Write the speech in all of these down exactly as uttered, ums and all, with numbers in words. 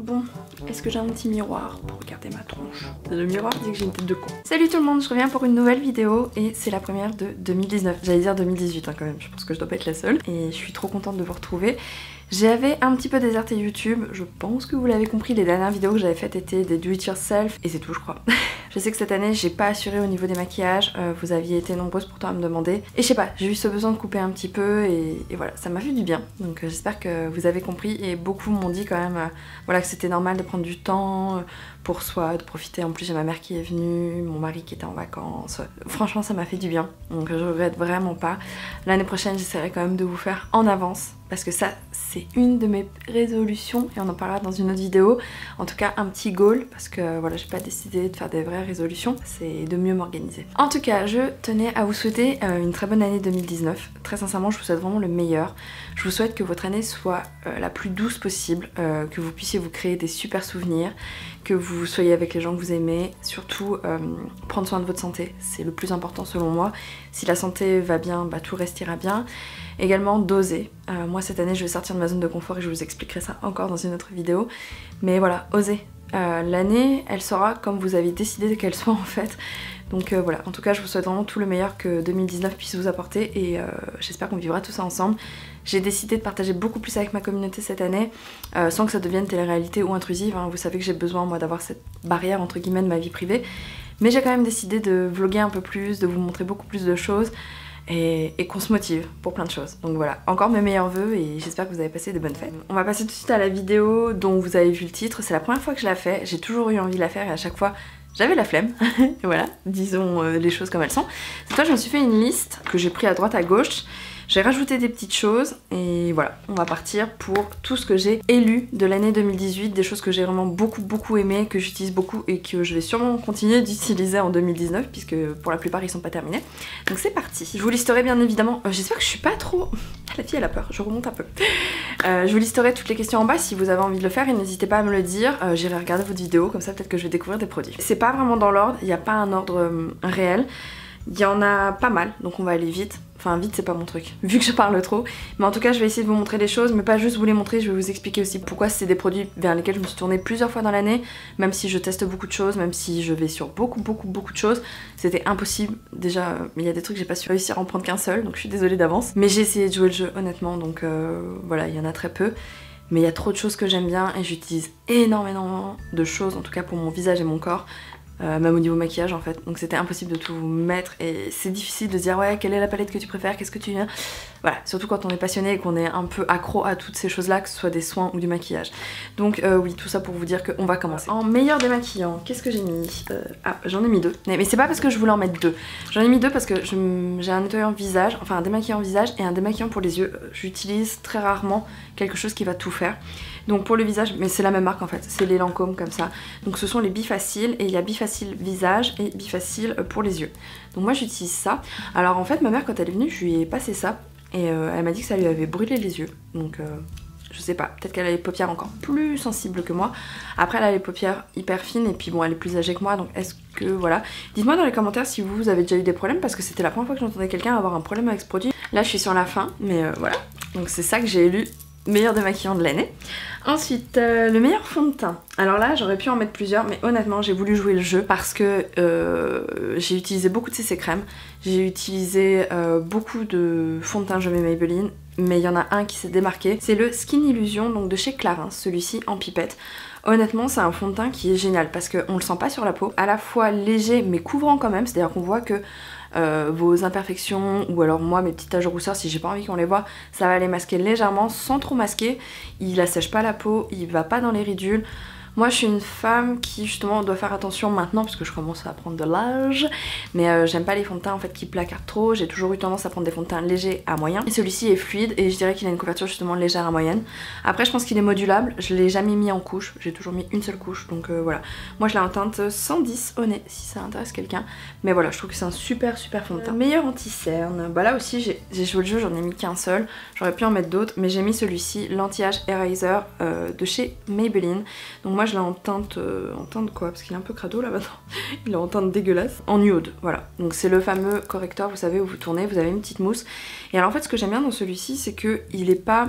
Bon, est-ce que j'ai un petit miroir pour regarder ma tronche? Le miroir dit que j'ai une tête de con. Salut tout le monde, je reviens pour une nouvelle vidéo et c'est la première de deux mille dix-neuf. J'allais dire deux mille dix-huit hein, quand même, je pense que je dois pas être la seule. Et je suis trop contente de vous retrouver. J'avais un petit peu déserté YouTube, je pense que vous l'avez compris, les dernières vidéos que j'avais faites étaient des do it yourself et c'est tout je crois. Je sais que cette année j'ai pas assuré au niveau des maquillages, euh, vous aviez été nombreuses pourtant à me demander. Et je sais pas, j'ai eu ce besoin de couper un petit peu et, et voilà, ça m'a fait du bien. Donc euh, j'espère que vous avez compris et beaucoup m'ont dit quand même euh, voilà, que c'était normal de prendre du temps euh, pour soi, de profiter. En plus j'ai ma mère qui est venue, mon mari qui était en vacances. Franchement ça m'a fait du bien, donc je regrette vraiment pas. L'année prochaine j'essaierai quand même de vous faire en avance. Parce que ça, c'est une de mes résolutions et on en parlera dans une autre vidéo. En tout cas, un petit goal parce que voilà, j'ai pas décidé de faire des vraies résolutions, c'est de mieux m'organiser. En tout cas, je tenais à vous souhaiter euh, une très bonne année deux mille dix-neuf. Très sincèrement, je vous souhaite vraiment le meilleur. Je vous souhaite que votre année soit euh, la plus douce possible, euh, que vous puissiez vous créer des super souvenirs, que vous soyez avec les gens que vous aimez. Surtout, euh, prendre soin de votre santé, c'est le plus important selon moi. Si la santé va bien, bah, tout restera bien. Également d'oser. Euh, moi cette année je vais sortir de ma zone de confort et je vous expliquerai ça encore dans une autre vidéo. Mais voilà, osez. Euh, L'année elle sera comme vous avez décidé qu'elle soit en fait. Donc euh, voilà, en tout cas je vous souhaite vraiment tout le meilleur que deux mille dix-neuf puisse vous apporter et euh, j'espère qu'on vivra tout ça ensemble. J'ai décidé de partager beaucoup plus avec ma communauté cette année, euh, sans que ça devienne télé-réalité ou intrusive. Hein. Vous savez que j'ai besoin moi d'avoir cette barrière entre guillemets de ma vie privée. Mais j'ai quand même décidé de vlogger un peu plus, de vous montrer beaucoup plus de choses. Et, et qu'on se motive pour plein de choses. Donc voilà, encore mes meilleurs vœux et j'espère que vous avez passé de bonnes fêtes. On va passer tout de suite à la vidéo dont vous avez vu le titre. C'est la première fois que je la fais, j'ai toujours eu envie de la faire et à chaque fois j'avais la flemme. Et voilà, disons euh, les choses comme elles sont. Cette fois je me suis fait une liste que j'ai pris à droite à gauche. J'ai rajouté des petites choses et voilà, on va partir pour tout ce que j'ai élu de l'année deux mille dix-huit, des choses que j'ai vraiment beaucoup beaucoup aimées, que j'utilise beaucoup et que je vais sûrement continuer d'utiliser en deux mille dix-neuf puisque pour la plupart ils sont pas terminés. Donc c'est parti. Je vous listerai bien évidemment, euh, j'espère que je suis pas trop... La fille elle a peur, je remonte un peu. Euh, je vous listerai toutes les questions en bas si vous avez envie de le faire et n'hésitez pas à me le dire, euh, j'irai regarder votre vidéo, comme ça peut-être que je vais découvrir des produits. C'est pas vraiment dans l'ordre, il n'y a pas un ordre euh, réel. Il y en a pas mal, donc on va aller vite. Enfin vite c'est pas mon truc, vu que je parle trop. Mais en tout cas je vais essayer de vous montrer les choses, mais pas juste vous les montrer, je vais vous expliquer aussi pourquoi c'est des produits vers lesquels je me suis tournée plusieurs fois dans l'année. Même si je teste beaucoup de choses, même si je vais sur beaucoup beaucoup beaucoup de choses. C'était impossible, déjà il y a des trucs que j'ai pas su réussir à en prendre qu'un seul, donc je suis désolée d'avance. Mais j'ai essayé de jouer le jeu honnêtement, donc euh, voilà, il y en a très peu. Mais il y a trop de choses que j'aime bien et j'utilise énormément de choses, en tout cas pour mon visage et mon corps. Euh, même au niveau maquillage en fait, donc c'était impossible de tout vous mettre et c'est difficile de se dire ouais quelle est la palette que tu préfères, qu'est-ce que tu viens, voilà, surtout quand on est passionné et qu'on est un peu accro à toutes ces choses là, que ce soit des soins ou du maquillage. Donc euh, oui, tout ça pour vous dire qu'on va commencer. En meilleur démaquillant, qu'est-ce que j'ai mis? euh, Ah, j'en ai mis deux, mais, mais c'est pas parce que je voulais en mettre deux, j'en ai mis deux parce que j'ai un nettoyant visage, enfin un démaquillant visage et un démaquillant pour les yeux. J'utilise très rarement quelque chose qui va tout faire. Donc pour le visage, mais c'est la même marque en fait, c'est les Lancôme comme ça. Donc ce sont les Bifacil et il y a Bifacil visage et Bifacil pour les yeux. Donc moi j'utilise ça. Alors en fait ma mère quand elle est venue je lui ai passé ça et euh, elle m'a dit que ça lui avait brûlé les yeux. Donc euh, je sais pas, peut-être qu'elle a les paupières encore plus sensibles que moi. Après elle a les paupières hyper fines et puis bon elle est plus âgée que moi donc est-ce que voilà. Dites-moi dans les commentaires si vous avez déjà eu des problèmes parce que c'était la première fois que j'entendais quelqu'un avoir un problème avec ce produit. Là je suis sur la fin mais euh, voilà. Donc c'est ça que j'ai élu. Meilleur démaquillant de l'année. Ensuite, euh, le meilleur fond de teint. Alors là, j'aurais pu en mettre plusieurs, mais honnêtement, j'ai voulu jouer le jeu parce que euh, j'ai utilisé beaucoup de C C crème. J'ai utilisé euh, beaucoup de fond de teint Je mets Maybelline, mais il y en a un qui s'est démarqué. C'est le Skin Illusion, donc de chez Clarins, celui-ci en pipette. Honnêtement, c'est un fond de teint qui est génial parce qu'on le sent pas sur la peau. À la fois léger, mais couvrant quand même, c'est-à-dire qu'on voit que Euh, vos imperfections ou alors moi mes petites taches de rousseur si j'ai pas envie qu'on les voit, ça va les masquer légèrement sans trop masquer. Il assèche pas la peau, il va pas dans les ridules. Moi je suis une femme qui justement doit faire attention maintenant parce que je commence à prendre de l'âge, mais euh, j'aime pas les fonds de teint en fait qui placardent trop. J'ai toujours eu tendance à prendre des fonds de teint légers à moyens et celui-ci est fluide et je dirais qu'il a une couverture justement légère à moyenne. Après je pense qu'il est modulable, je l'ai jamais mis en couche, j'ai toujours mis une seule couche donc euh, voilà. Moi je l'ai en teinte cent dix au nez si ça intéresse quelqu'un, mais voilà je trouve que c'est un super super fond de teint. Euh, meilleur anti-cerne, bah là aussi j'ai joué le jeu, j'en ai mis qu'un seul, j'aurais pu en mettre d'autres mais j'ai mis celui-ci, l'anti-âge eraser euh, de chez Maybelline. Donc moi je l'ai en teinte, euh, en teinte quoi, parce qu'il est un peu crado là maintenant, il est en teinte dégueulasse, en nude, voilà. Donc c'est le fameux correcteur, vous savez, où vous tournez, vous avez une petite mousse. Et alors en fait ce que j'aime bien dans celui-ci, c'est que il est pas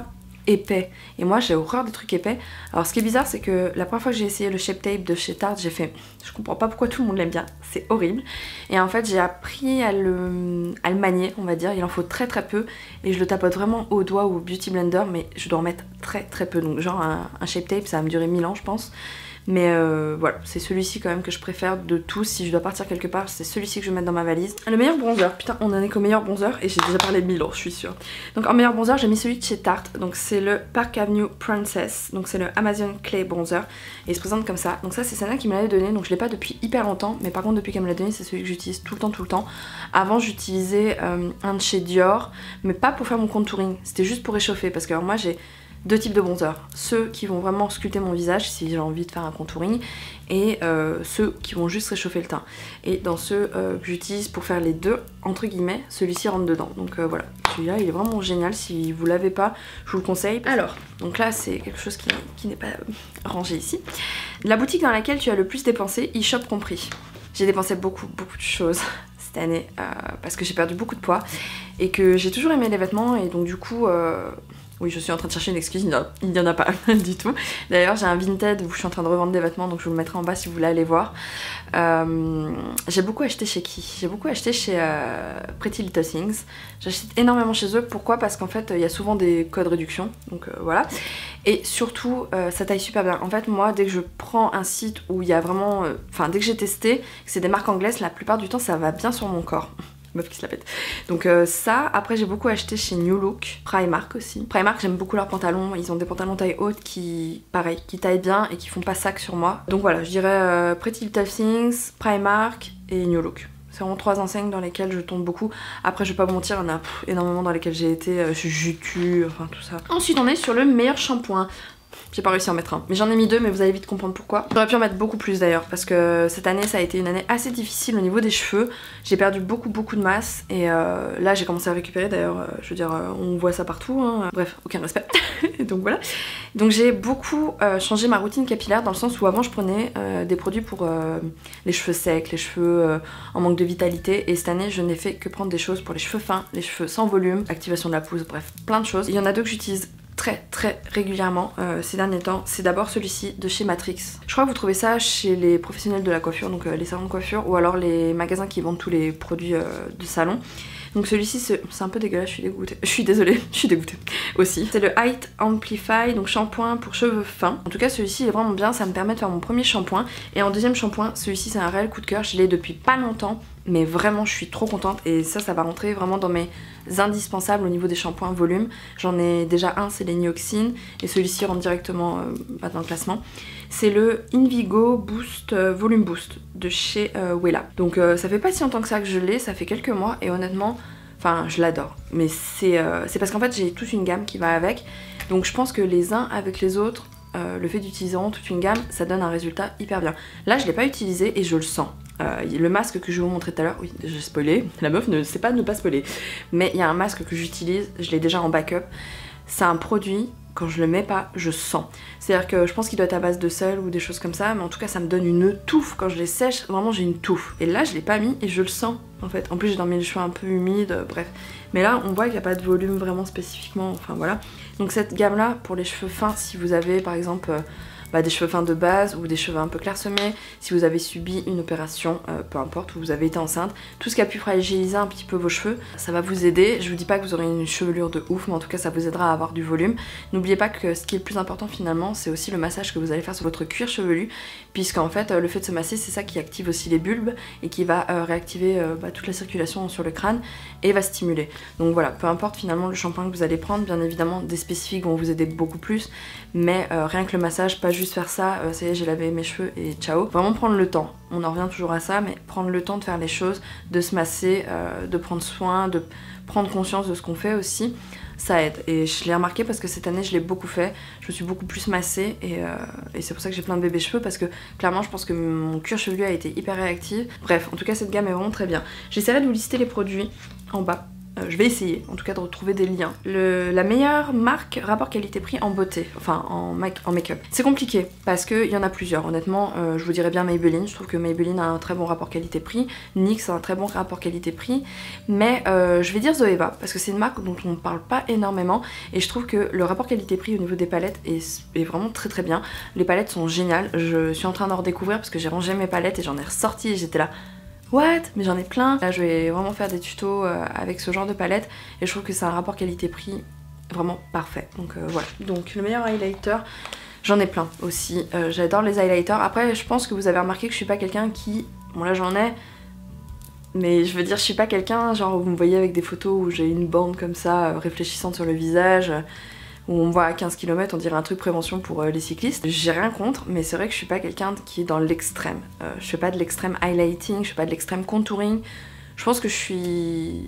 épais et moi j'ai horreur des trucs épais. Alors ce qui est bizarre c'est que la première fois que j'ai essayé le Shape Tape de chez Tarte, j'ai fait je comprends pas pourquoi tout le monde l'aime bien, c'est horrible. Et en fait j'ai appris à le, à le manier on va dire, il en faut très très peu et je le tapote vraiment au doigt ou au Beauty Blender, mais je dois en mettre très très peu, donc genre un, un Shape Tape ça va me durer mille ans je pense. Mais euh, voilà, c'est celui-ci quand même que je préfère de tous. Si je dois partir quelque part, c'est celui-ci que je vais mettre dans ma valise. Le meilleur bronzer, putain, on en est qu'au meilleur bronzer et j'ai déjà parlé de mille ans, je suis sûre. Donc en meilleur bronzer, j'ai mis celui de chez Tarte. Donc c'est le Park Avenue Princess. Donc c'est le Amazon Clay Bronzer. Et il se présente comme ça. Donc ça, c'est Sana qui me l'avait donné. Donc je l'ai pas depuis hyper longtemps. Mais par contre, depuis qu'elle me l'a donné, c'est celui que j'utilise tout le temps, tout le temps. Avant, j'utilisais euh, un de chez Dior. Mais pas pour faire mon contouring. C'était juste pour réchauffer. Parce que alors, moi, j'ai deux types de bronzer, ceux qui vont vraiment sculpter mon visage si j'ai envie de faire un contouring et euh, ceux qui vont juste réchauffer le teint. Et dans ceux euh, que j'utilise pour faire les deux, entre guillemets, celui-ci rentre dedans. Donc euh, voilà, celui-là il est vraiment génial, si vous l'avez pas, je vous le conseille. Alors, donc là c'est quelque chose qui, qui n'est pas rangé ici. La boutique dans laquelle tu as le plus dépensé, e-shop compris. J'ai dépensé beaucoup, beaucoup de choses cette année euh, parce que j'ai perdu beaucoup de poids et que j'ai toujours aimé les vêtements et donc du coup... Euh, Oui, je suis en train de chercher une excuse, il n'y en a pas du tout. D'ailleurs, j'ai un Vinted où je suis en train de revendre des vêtements, donc je vous le mettrai en bas si vous voulez aller voir. Euh, j'ai beaucoup acheté chez qui? J'ai beaucoup acheté chez euh, Pretty Little Things. J'achète énormément chez eux. Pourquoi? Parce qu'en fait, il y a souvent des codes réduction, donc euh, voilà. Et surtout, euh, ça taille super bien. En fait, moi, dès que je prends un site où il y a vraiment... Enfin, euh, dès que j'ai testé, que c'est des marques anglaises, la plupart du temps, ça va bien sur mon corps. Meuf qui se la pète. Donc euh, ça, après j'ai beaucoup acheté chez New Look, Primark aussi. Primark, j'aime beaucoup leurs pantalons, ils ont des pantalons taille haute qui, pareil, qui taillent bien et qui font pas sac sur moi. Donc voilà, je dirais euh, Pretty Little Things, Primark et New Look. C'est vraiment trois enseignes dans lesquelles je tombe beaucoup. Après je vais pas vous mentir, il y en a pff, énormément dans lesquelles j'ai été, euh, Jutu, enfin tout ça. Ensuite on est sur le meilleur shampoing. J'ai pas réussi à en mettre un, mais j'en ai mis deux, mais vous allez vite comprendre pourquoi. J'aurais pu en mettre beaucoup plus d'ailleurs, parce que cette année ça a été une année assez difficile au niveau des cheveux. J'ai perdu beaucoup beaucoup de masse et euh, là j'ai commencé à récupérer d'ailleurs, euh, je veux dire euh, on voit ça partout, hein. Bref, aucun respect. Donc voilà. Donc j'ai beaucoup euh, changé ma routine capillaire dans le sens où avant je prenais euh, des produits pour euh, les cheveux secs, les cheveux euh, en manque de vitalité, et cette année je n'ai fait que prendre des choses pour les cheveux fins, les cheveux sans volume, activation de la pousse, bref plein de choses. Il y en a deux que j'utilise très très régulièrement euh, ces derniers temps. C'est d'abord celui-ci de chez Matrix. Je crois que vous trouvez ça chez les professionnels de la coiffure, donc euh, les salons de coiffure, ou alors les magasins qui vendent tous les produits euh, de salon. Donc celui-ci c'est un peu dégueulasse, je suis dégoûtée. Je suis désolée, je suis dégoûtée aussi. C'est le Height Amplify, donc shampoing pour cheveux fins. En tout cas celui-ci est vraiment bien, ça me permet de faire mon premier shampoing. Et en deuxième shampoing, celui-ci c'est un réel coup de cœur, je l'ai depuis pas longtemps. Mais vraiment je suis trop contente et ça ça va rentrer vraiment dans mes indispensables au niveau des shampoings volume. J'en ai déjà un, c'est les Nioxin, et celui-ci rentre directement euh, bah, dans le classement. C'est le Invigo Boost euh, Volume Boost de chez euh, Wella. Donc euh, ça fait pas si longtemps que ça que je l'ai, ça fait quelques mois et honnêtement, enfin je l'adore. Mais c'est euh, c'est parce qu'en fait j'ai toute une gamme qui va avec. Donc je pense que les uns avec les autres, euh, le fait d'utiliser toute une gamme, ça donne un résultat hyper bien. Là je l'ai pas utilisé et je le sens. Euh, le masque que je vais vous montrer tout à l'heure, oui, j'ai spoilé, la meuf ne sait pas ne pas spoiler, mais il y a un masque que j'utilise, je l'ai déjà en backup, c'est un produit, quand je le mets pas, je sens. C'est-à-dire que je pense qu'il doit être à base de sel ou des choses comme ça, mais en tout cas ça me donne une touffe, quand je les sèche, vraiment j'ai une touffe. Et là je l'ai pas mis et je le sens en fait, en plus j'ai dormi les cheveux un peu humides, euh, bref. Mais là on voit qu'il n'y a pas de volume vraiment spécifiquement, enfin voilà. Donc cette gamme là, pour les cheveux fins, si vous avez par exemple... Euh, Bah, des cheveux fins de base ou des cheveux un peu clairsemés, si vous avez subi une opération, euh, peu importe, ou vous avez été enceinte, tout ce qui a pu fragiliser un petit peu vos cheveux, ça va vous aider. Je vous dis pas que vous aurez une chevelure de ouf, mais en tout cas ça vous aidera à avoir du volume. N'oubliez pas que ce qui est le plus important finalement, c'est aussi le massage que vous allez faire sur votre cuir chevelu, puisqu'en fait euh, le fait de se masser, c'est ça qui active aussi les bulbes et qui va euh, réactiver euh, bah, toute la circulation sur le crâne et va stimuler. Donc voilà, peu importe finalement le shampoing que vous allez prendre, bien évidemment des spécifiques vont vous aider beaucoup plus, mais euh, rien que le massage, pas juste faire ça, euh, ça y est j'ai lavé mes cheveux et ciao. Vraiment prendre le temps, on en revient toujours à ça, mais prendre le temps de faire les choses, de se masser, euh, de prendre soin, de prendre conscience de ce qu'on fait aussi, ça aide. Et je l'ai remarqué parce que cette année je l'ai beaucoup fait, je me suis beaucoup plus massée et, euh, et c'est pour ça que j'ai plein de bébés cheveux, parce que clairement je pense que mon cuir chevelu a été hyper réactif. Bref, en tout cas cette gamme est vraiment très bien. J'essaierai de vous lister les produits en bas Euh, je vais essayer en tout cas de retrouver des liens. Le, la meilleure marque rapport qualité-prix en beauté, enfin en, make, en make-up. C'est compliqué parce qu'il y en a plusieurs. Honnêtement, euh, je vous dirais bien Maybelline. Je trouve que Maybelline a un très bon rapport qualité-prix. N Y X a un très bon rapport qualité-prix. Mais euh, je vais dire Zoeva parce que c'est une marque dont on ne parle pas énormément. Et je trouve que le rapport qualité-prix au niveau des palettes est, est vraiment très très bien. Les palettes sont géniales. Je suis en train d'en redécouvrir parce que j'ai rangé mes palettes et j'en ai ressorti et j'étais là... What? Mais j'en ai plein. Là je vais vraiment faire des tutos euh, avec ce genre de palette et je trouve que c'est un rapport qualité-prix vraiment parfait. Donc euh, voilà. Donc le meilleur highlighter, j'en ai plein aussi. Euh, J'adore les highlighters. Après je pense que vous avez remarqué que je suis pas quelqu'un qui... Bon là j'en ai, mais je veux dire je suis pas quelqu'un genre vous me voyez avec des photos où j'ai une bande comme ça euh, réfléchissante sur le visage, euh, où on me voit à quinze kilomètres, on dirait un truc prévention pour euh, les cyclistes. J'ai rien contre, mais c'est vrai que je suis pas quelqu'un qui est dans l'extrême. Euh, je fais pas de l'extrême highlighting, je fais pas de l'extrême contouring. Je pense que je suis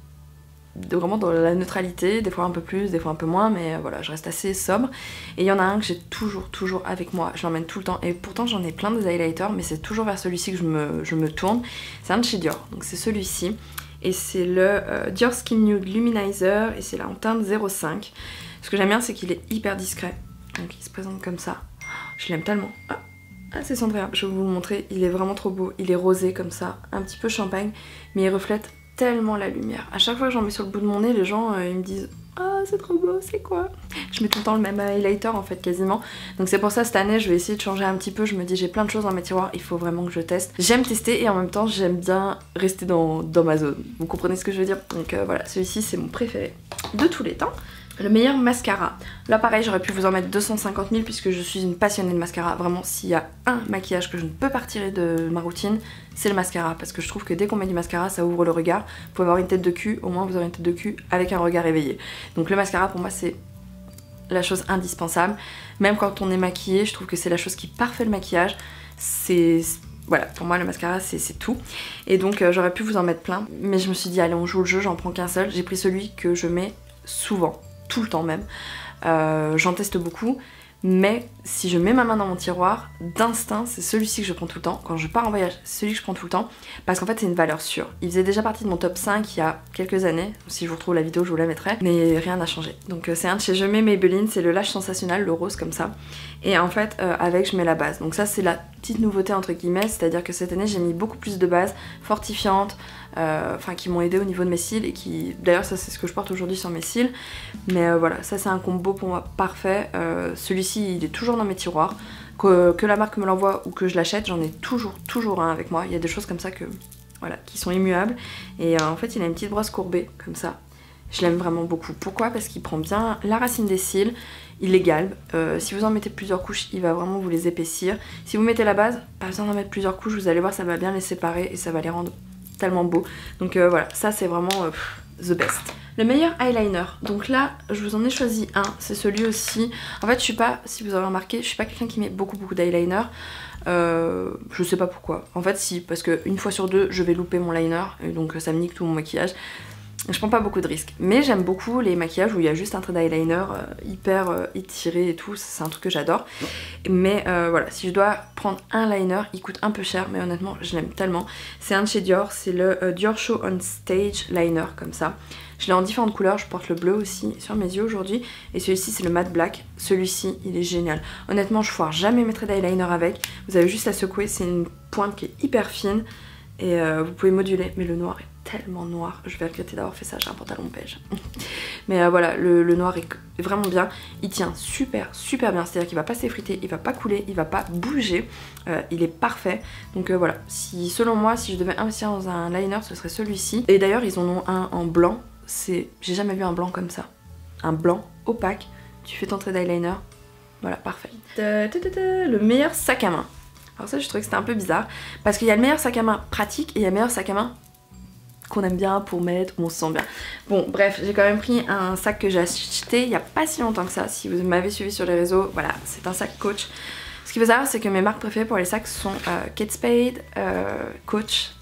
vraiment dans la neutralité, des fois un peu plus, des fois un peu moins, mais euh, voilà, je reste assez sobre. Et il y en a un que j'ai toujours, toujours avec moi, je l'emmène tout le temps. Et pourtant j'en ai plein des highlighters, mais c'est toujours vers celui-ci que je me, je me tourne. C'est un de chez Dior, donc c'est celui-ci. Et c'est le euh, Dior Skin Nude Luminizer, et c'est là en teinte zéro cinq. Ce que j'aime bien c'est qu'il est hyper discret, donc il se présente comme ça. Je l'aime tellement. Ah, ah c'est Sandria, je vais vous le montrer, il est vraiment trop beau. Il est rosé comme ça, un petit peu champagne, mais il reflète tellement la lumière. À chaque fois que j'en mets sur le bout de mon nez, les gens euh, ils me disent ah c'est trop beau, c'est quoi? Je mets tout le temps le même highlighter en fait quasiment. Donc c'est pour ça cette année je vais essayer de changer un petit peu. Je me dis j'ai plein de choses dans mes tiroirs, il faut vraiment que je teste. J'aime tester et en même temps j'aime bien rester dans, dans ma zone. Vous comprenez ce que je veux dire? Donc euh, voilà, celui-ci c'est mon préféré de tous les temps. Le meilleur mascara. Là pareil j'aurais pu vous en mettre deux cent cinquante mille puisque je suis une passionnée de mascara. Vraiment s'il y a un maquillage que je ne peux pas retirer de ma routine, c'est le mascara. Parce que je trouve que dès qu'on met du mascara ça ouvre le regard. Vous pouvez avoir une tête de cul, au moins vous aurez une tête de cul avec un regard éveillé. Donc le mascara pour moi c'est la chose indispensable. Même quand on est maquillé, je trouve que c'est la chose qui parfait le maquillage. C'est... Voilà, pour moi le mascara c'est tout. Et donc euh, j'aurais pu vous en mettre plein. Mais je me suis dit allez on joue le jeu, j'en prends qu'un seul. J'ai pris celui que je mets souvent. Tout le temps même. Euh, J'en teste beaucoup, mais si je mets ma main dans mon tiroir, d'instinct, c'est celui-ci que je prends tout le temps. Quand je pars en voyage, c'est celui que je prends tout le temps, parce qu'en fait c'est une valeur sûre. Il faisait déjà partie de mon top cinq il y a quelques années. Si je vous retrouve la vidéo, je vous la mettrai, mais rien n'a changé. Donc euh, c'est un de chez Je mets Maybelline, c'est le Lash Sensationnel, le rose comme ça. Et en fait, euh, avec je mets la base. Donc ça c'est la petite nouveauté entre guillemets, c'est-à-dire que cette année j'ai mis beaucoup plus de bases fortifiantes, euh, enfin qui m'ont aidé au niveau de mes cils et qui, d'ailleurs ça c'est ce que je porte aujourd'hui sur mes cils. Mais euh, voilà, ça c'est un combo pour moi parfait. Euh, Celui-ci il est toujours dans mes tiroirs. Que, que la marque me l'envoie ou que je l'achète, j'en ai toujours, toujours un avec moi. Il y a des choses comme ça que, voilà, qui sont immuables. Et euh, en fait il a une petite brosse courbée comme ça. Je l'aime vraiment beaucoup. Pourquoi? Parce qu'il prend bien la racine des cils, il les galbe. Euh, si vous en mettez plusieurs couches, il va vraiment vous les épaissir. Si vous mettez la base, pas besoin d'en mettre plusieurs couches, vous allez voir, ça va bien les séparer et ça va les rendre tellement beaux. Donc euh, voilà, ça c'est vraiment euh, pff, the best. Le meilleur eyeliner. Donc là, je vous en ai choisi un. C'est celui aussi. En fait, je suis pas, si vous avez remarqué, je suis pas quelqu'un qui met beaucoup beaucoup d'eyeliner. Euh, je sais pas pourquoi. En fait, si, parce que une fois sur deux, je vais louper mon liner et donc ça me nique tout mon maquillage. Je prends pas beaucoup de risques, mais j'aime beaucoup les maquillages où il y a juste un trait d'eyeliner euh, hyper euh, étiré et tout, c'est un truc que j'adore. Mais euh, voilà, si je dois prendre un liner, il coûte un peu cher, mais honnêtement je l'aime tellement. C'est un de chez Dior, c'est le euh, Dior Show on Stage Liner comme ça. Je l'ai en différentes couleurs, je porte le bleu aussi sur mes yeux aujourd'hui. Et celui-ci c'est le matte black, celui-ci il est génial. Honnêtement je foire jamais mes traits d'eyeliner avec, vous avez juste à secouer, c'est une pointe qui est hyper fine. Et euh, vous pouvez moduler, mais le noir est tellement noir, je vais regretter d'avoir fait ça, j'ai un pantalon beige. Mais euh, voilà, le, le noir est vraiment bien, il tient super super bien, c'est à dire qu'il va pas s'effriter, il va pas couler, il va pas bouger, euh, il est parfait. Donc euh, voilà, si selon moi, si je devais investir dans un liner, ce serait celui-ci. Et d'ailleurs ils en ont un en blanc, c'est, j'ai jamais vu un blanc comme ça. Un blanc opaque, tu fais ton trait d'eyeliner, voilà, parfait. Ta -ta -ta -ta, le meilleur sac à main. Alors ça je trouvais que c'était un peu bizarre, parce qu'il y a le meilleur sac à main pratique et il y a le meilleur sac à main qu'on aime bien pour mettre, où on se sent bien. Bon bref, j'ai quand même pris un sac que j'ai acheté il n'y a pas si longtemps que ça. Si vous m'avez suivi sur les réseaux, voilà, c'est un sac Coach. Ce qu'il faut savoir c'est que mes marques préférées pour les sacs sont euh, Kate Spade, euh, Coach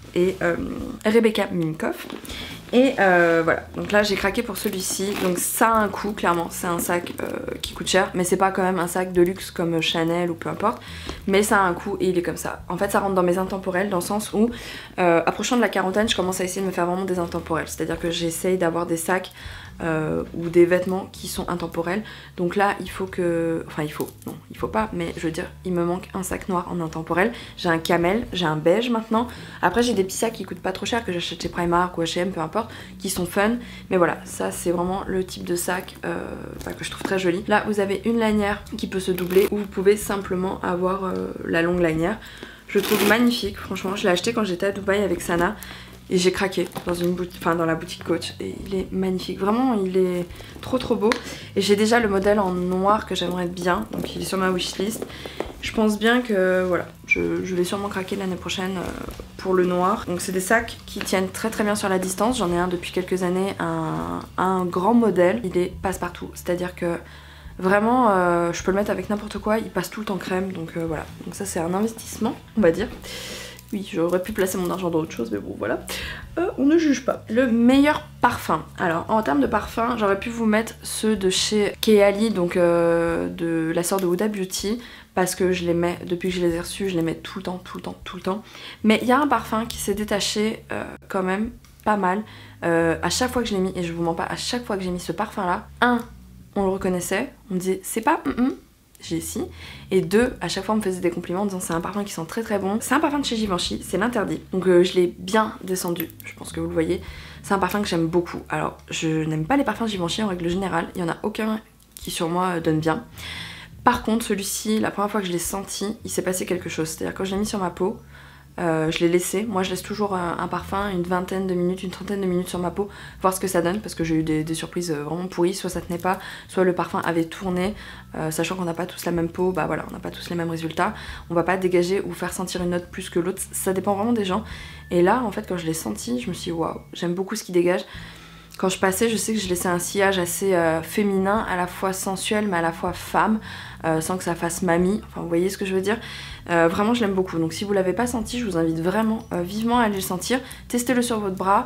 et euh, Rebecca Minkoff. Et euh, voilà, donc là j'ai craqué pour celui-ci. Donc ça a un coût, clairement, c'est un sac euh, qui coûte cher, mais c'est pas quand même un sac de luxe comme Chanel ou peu importe, mais ça a un coût et il est comme ça. En fait ça rentre dans mes intemporels dans le sens où euh, approchant de la quarantaine, je commence à essayer de me faire vraiment des intemporels, c'est-à-dire que j'essaye d'avoir des sacs Euh, ou des vêtements qui sont intemporels. Donc là il faut que... Enfin il faut, non il faut pas, mais je veux dire il me manque un sac noir en intemporel. J'ai un camel, j'ai un beige maintenant. Après j'ai des petits sacs qui coûtent pas trop cher que j'achète chez Primark ou H et M, peu importe, qui sont fun. Mais voilà, ça c'est vraiment le type de sac euh, enfin, que je trouve très joli. Là vous avez une lanière qui peut se doubler ou vous pouvez simplement avoir euh, la longue lanière. Je le trouve magnifique, franchement je l'ai acheté quand j'étais à Dubaï avec Sana. Et j'ai craqué dans, une boutique, enfin dans la boutique Coach et il est magnifique, vraiment il est trop trop beau. Et j'ai déjà le modèle en noir que j'aimerais bien, donc il est sur ma wishlist. Je pense bien que voilà, je, je vais sûrement craquer l'année prochaine euh, pour le noir. Donc c'est des sacs qui tiennent très très bien sur la distance, j'en ai un depuis quelques années, un, un grand modèle, il est passe-partout, c'est-à-dire que vraiment euh, je peux le mettre avec n'importe quoi, il passe tout le temps crème, donc euh, voilà. Donc ça c'est un investissement on va dire. Oui, j'aurais pu placer mon argent dans autre chose, mais bon, voilà. Euh, on ne juge pas. Le meilleur parfum. Alors, en termes de parfum, j'aurais pu vous mettre ceux de chez Kehali, donc euh, de la sœur de Huda Beauty, parce que je les mets, depuis que je les ai reçus, je les mets tout le temps, tout le temps, tout le temps. Mais il y a un parfum qui s'est détaché euh, quand même pas mal. Euh, à chaque fois que je l'ai mis, et je vous mens pas, à chaque fois que j'ai mis ce parfum-là, un, on le reconnaissait, on me disait, c'est pas... Mm -mm. J'ai ici, et deux, à chaque fois on me faisait des compliments en disant c'est un parfum qui sent très très bon. C'est un parfum de chez Givenchy, c'est l'interdit, donc euh, je l'ai bien descendu, je pense que vous le voyez. C'est un parfum que j'aime beaucoup. Alors je n'aime pas les parfums Givenchy en règle générale, il y en a aucun qui sur moi euh, donne bien. Par contre celui-ci, la première fois que je l'ai senti, il s'est passé quelque chose, c'est-à-dire quand je l'ai mis sur ma peau, Euh, je l'ai laissé, moi je laisse toujours un, un parfum une vingtaine de minutes, une trentaine de minutes sur ma peau, voir ce que ça donne, parce que j'ai eu des, des surprises vraiment pourries, soit ça tenait pas, soit le parfum avait tourné, euh, sachant qu'on n'a pas tous la même peau, bah voilà, on n'a pas tous les mêmes résultats, on va pas dégager ou faire sentir une note plus que l'autre, ça dépend vraiment des gens. Et là en fait quand je l'ai senti, je me suis dit waouh, j'aime beaucoup ce qui dégage. Quand je passais, je sais que je laissais un sillage assez euh, féminin, à la fois sensuel mais à la fois femme, euh, sans que ça fasse mamie, enfin vous voyez ce que je veux dire. Euh, vraiment je l'aime beaucoup, donc si vous l'avez pas senti, je vous invite vraiment euh, vivement à aller le sentir. Testez-le sur votre bras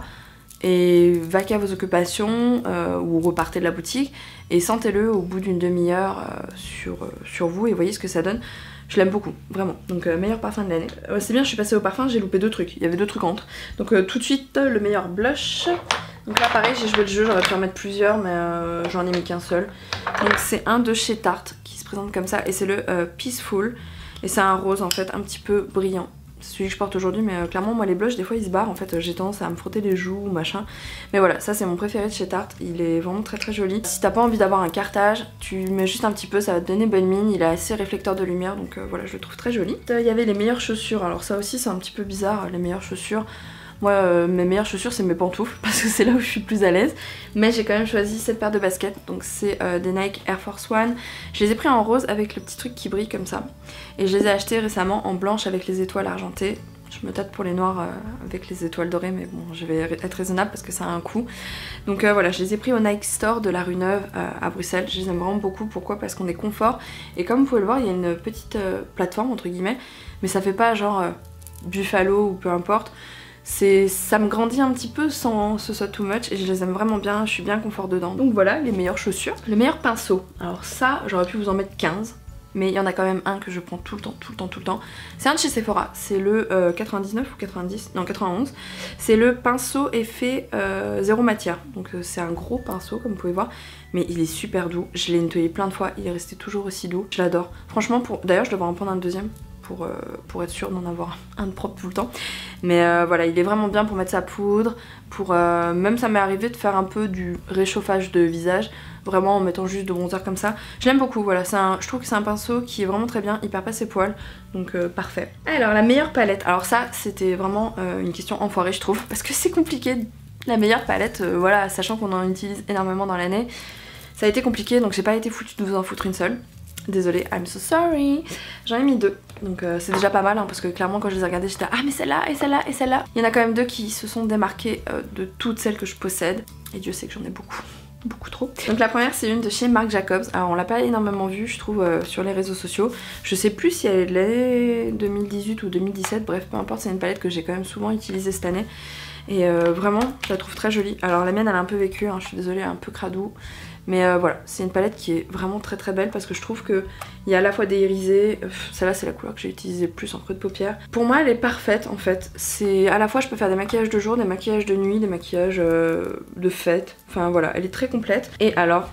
et vaquez à vos occupations euh, ou repartez de la boutique et sentez-le au bout d'une demi-heure euh, sur, euh, sur vous et voyez ce que ça donne. Je l'aime beaucoup, vraiment. Donc euh, meilleur parfum de l'année. Euh, c'est bien, je suis passée au parfum, j'ai loupé deux trucs. Il y avait deux trucs entre. Donc euh, tout de suite, le meilleur blush. Donc là pareil, j'ai joué le jeu, j'aurais pu en mettre plusieurs, mais euh, j'en ai mis qu'un seul. Donc c'est un de chez Tarte qui se présente comme ça et c'est le euh, Peaceful. Et c'est un rose en fait un petit peu brillant. C'est celui que je porte aujourd'hui, mais euh, clairement moi les blushs des fois ils se barrent, en fait euh, j'ai tendance à me frotter les joues ou machin. Mais voilà, ça c'est mon préféré de chez Tarte, il est vraiment très très joli. Si t'as pas envie d'avoir un cartage, tu mets juste un petit peu, ça va te donner bonne mine, il est assez réflecteur de lumière, donc euh, voilà, je le trouve très joli. Il y avait les meilleures chaussures, alors ça aussi c'est un petit peu bizarre, les meilleures chaussures. Moi, euh, mes meilleures chaussures, c'est mes pantoufles, parce que c'est là où je suis plus à l'aise. Mais j'ai quand même choisi cette paire de baskets. Donc c'est euh, des Nike Air Force One. Je les ai pris en rose avec le petit truc qui brille comme ça. Et je les ai achetés récemment en blanche avec les étoiles argentées. Je me tâte pour les noirs euh, avec les étoiles dorées, mais bon, je vais être raisonnable parce que ça a un coût. Donc euh, voilà, je les ai pris au Nike Store de la rue Neuve euh, à Bruxelles. Je les aime vraiment beaucoup. Pourquoi? Parce qu'on est confort. Et comme vous pouvez le voir, il y a une petite euh, plateforme, entre guillemets. Mais ça fait pas genre euh, Buffalo ou peu importe. Ça me grandit un petit peu sans que ce soit too much et je les aime vraiment bien, je suis bien confort dedans. Donc voilà les meilleures chaussures. Le meilleur pinceau, alors ça j'aurais pu vous en mettre quinze, mais il y en a quand même un que je prends tout le temps, tout le temps, tout le temps. C'est un de chez Sephora, c'est le euh, quatre-vingt-dix-neuf ou quatre-vingt-dix, non quatre-vingt-onze. C'est le pinceau effet euh, zéro matière, donc euh, c'est un gros pinceau comme vous pouvez voir, mais il est super doux. Je l'ai nettoyé plein de fois, il est resté toujours aussi doux, je l'adore. Franchement, pour... d'ailleurs je devrais en prendre un deuxième. Pour, euh, pour être sûr d'en avoir un de propre tout le temps. Mais euh, voilà, il est vraiment bien pour mettre sa poudre, pour euh, même ça m'est arrivé de faire un peu du réchauffage de visage, vraiment en mettant juste de bronzer comme ça. Je l'aime beaucoup, voilà, un, je trouve que c'est un pinceau qui est vraiment très bien, il perd pas ses poils, donc euh, parfait. Alors la meilleure palette, alors ça c'était vraiment euh, une question enfoirée je trouve, parce que c'est compliqué, la meilleure palette, euh, voilà, sachant qu'on en utilise énormément dans l'année, ça a été compliqué, donc j'ai pas été foutue de vous en foutre une seule. Désolée, I'm so sorry. J'en ai mis deux, donc euh, c'est déjà pas mal hein, parce que clairement quand je les ai regardées j'étais ah mais celle-là et celle-là et celle-là. Il y en a quand même deux qui se sont démarquées euh, de toutes celles que je possède et Dieu sait que j'en ai beaucoup. beaucoup trop. Donc la première c'est une de chez Marc Jacobs. Alors on l'a pas énormément vue je trouve euh, sur les réseaux sociaux. Je sais plus si elle est deux mille dix-huit ou deux mille dix-sept, bref peu importe, c'est une palette que j'ai quand même souvent utilisée cette année. Et euh, vraiment je la trouve très jolie. Alors la mienne elle a un peu vécu, hein, je suis désolée, elle est un peu cradou. Mais euh, voilà, c'est une palette qui est vraiment très très belle parce que je trouve qu'il y a à la fois des irisés, euh, celle-là c'est la couleur que j'ai utilisée le plus en creux de paupière. Pour moi elle est parfaite en fait, c'est à la fois je peux faire des maquillages de jour, des maquillages de nuit, des maquillages euh, de fête, enfin voilà, elle est très complète. Et alors,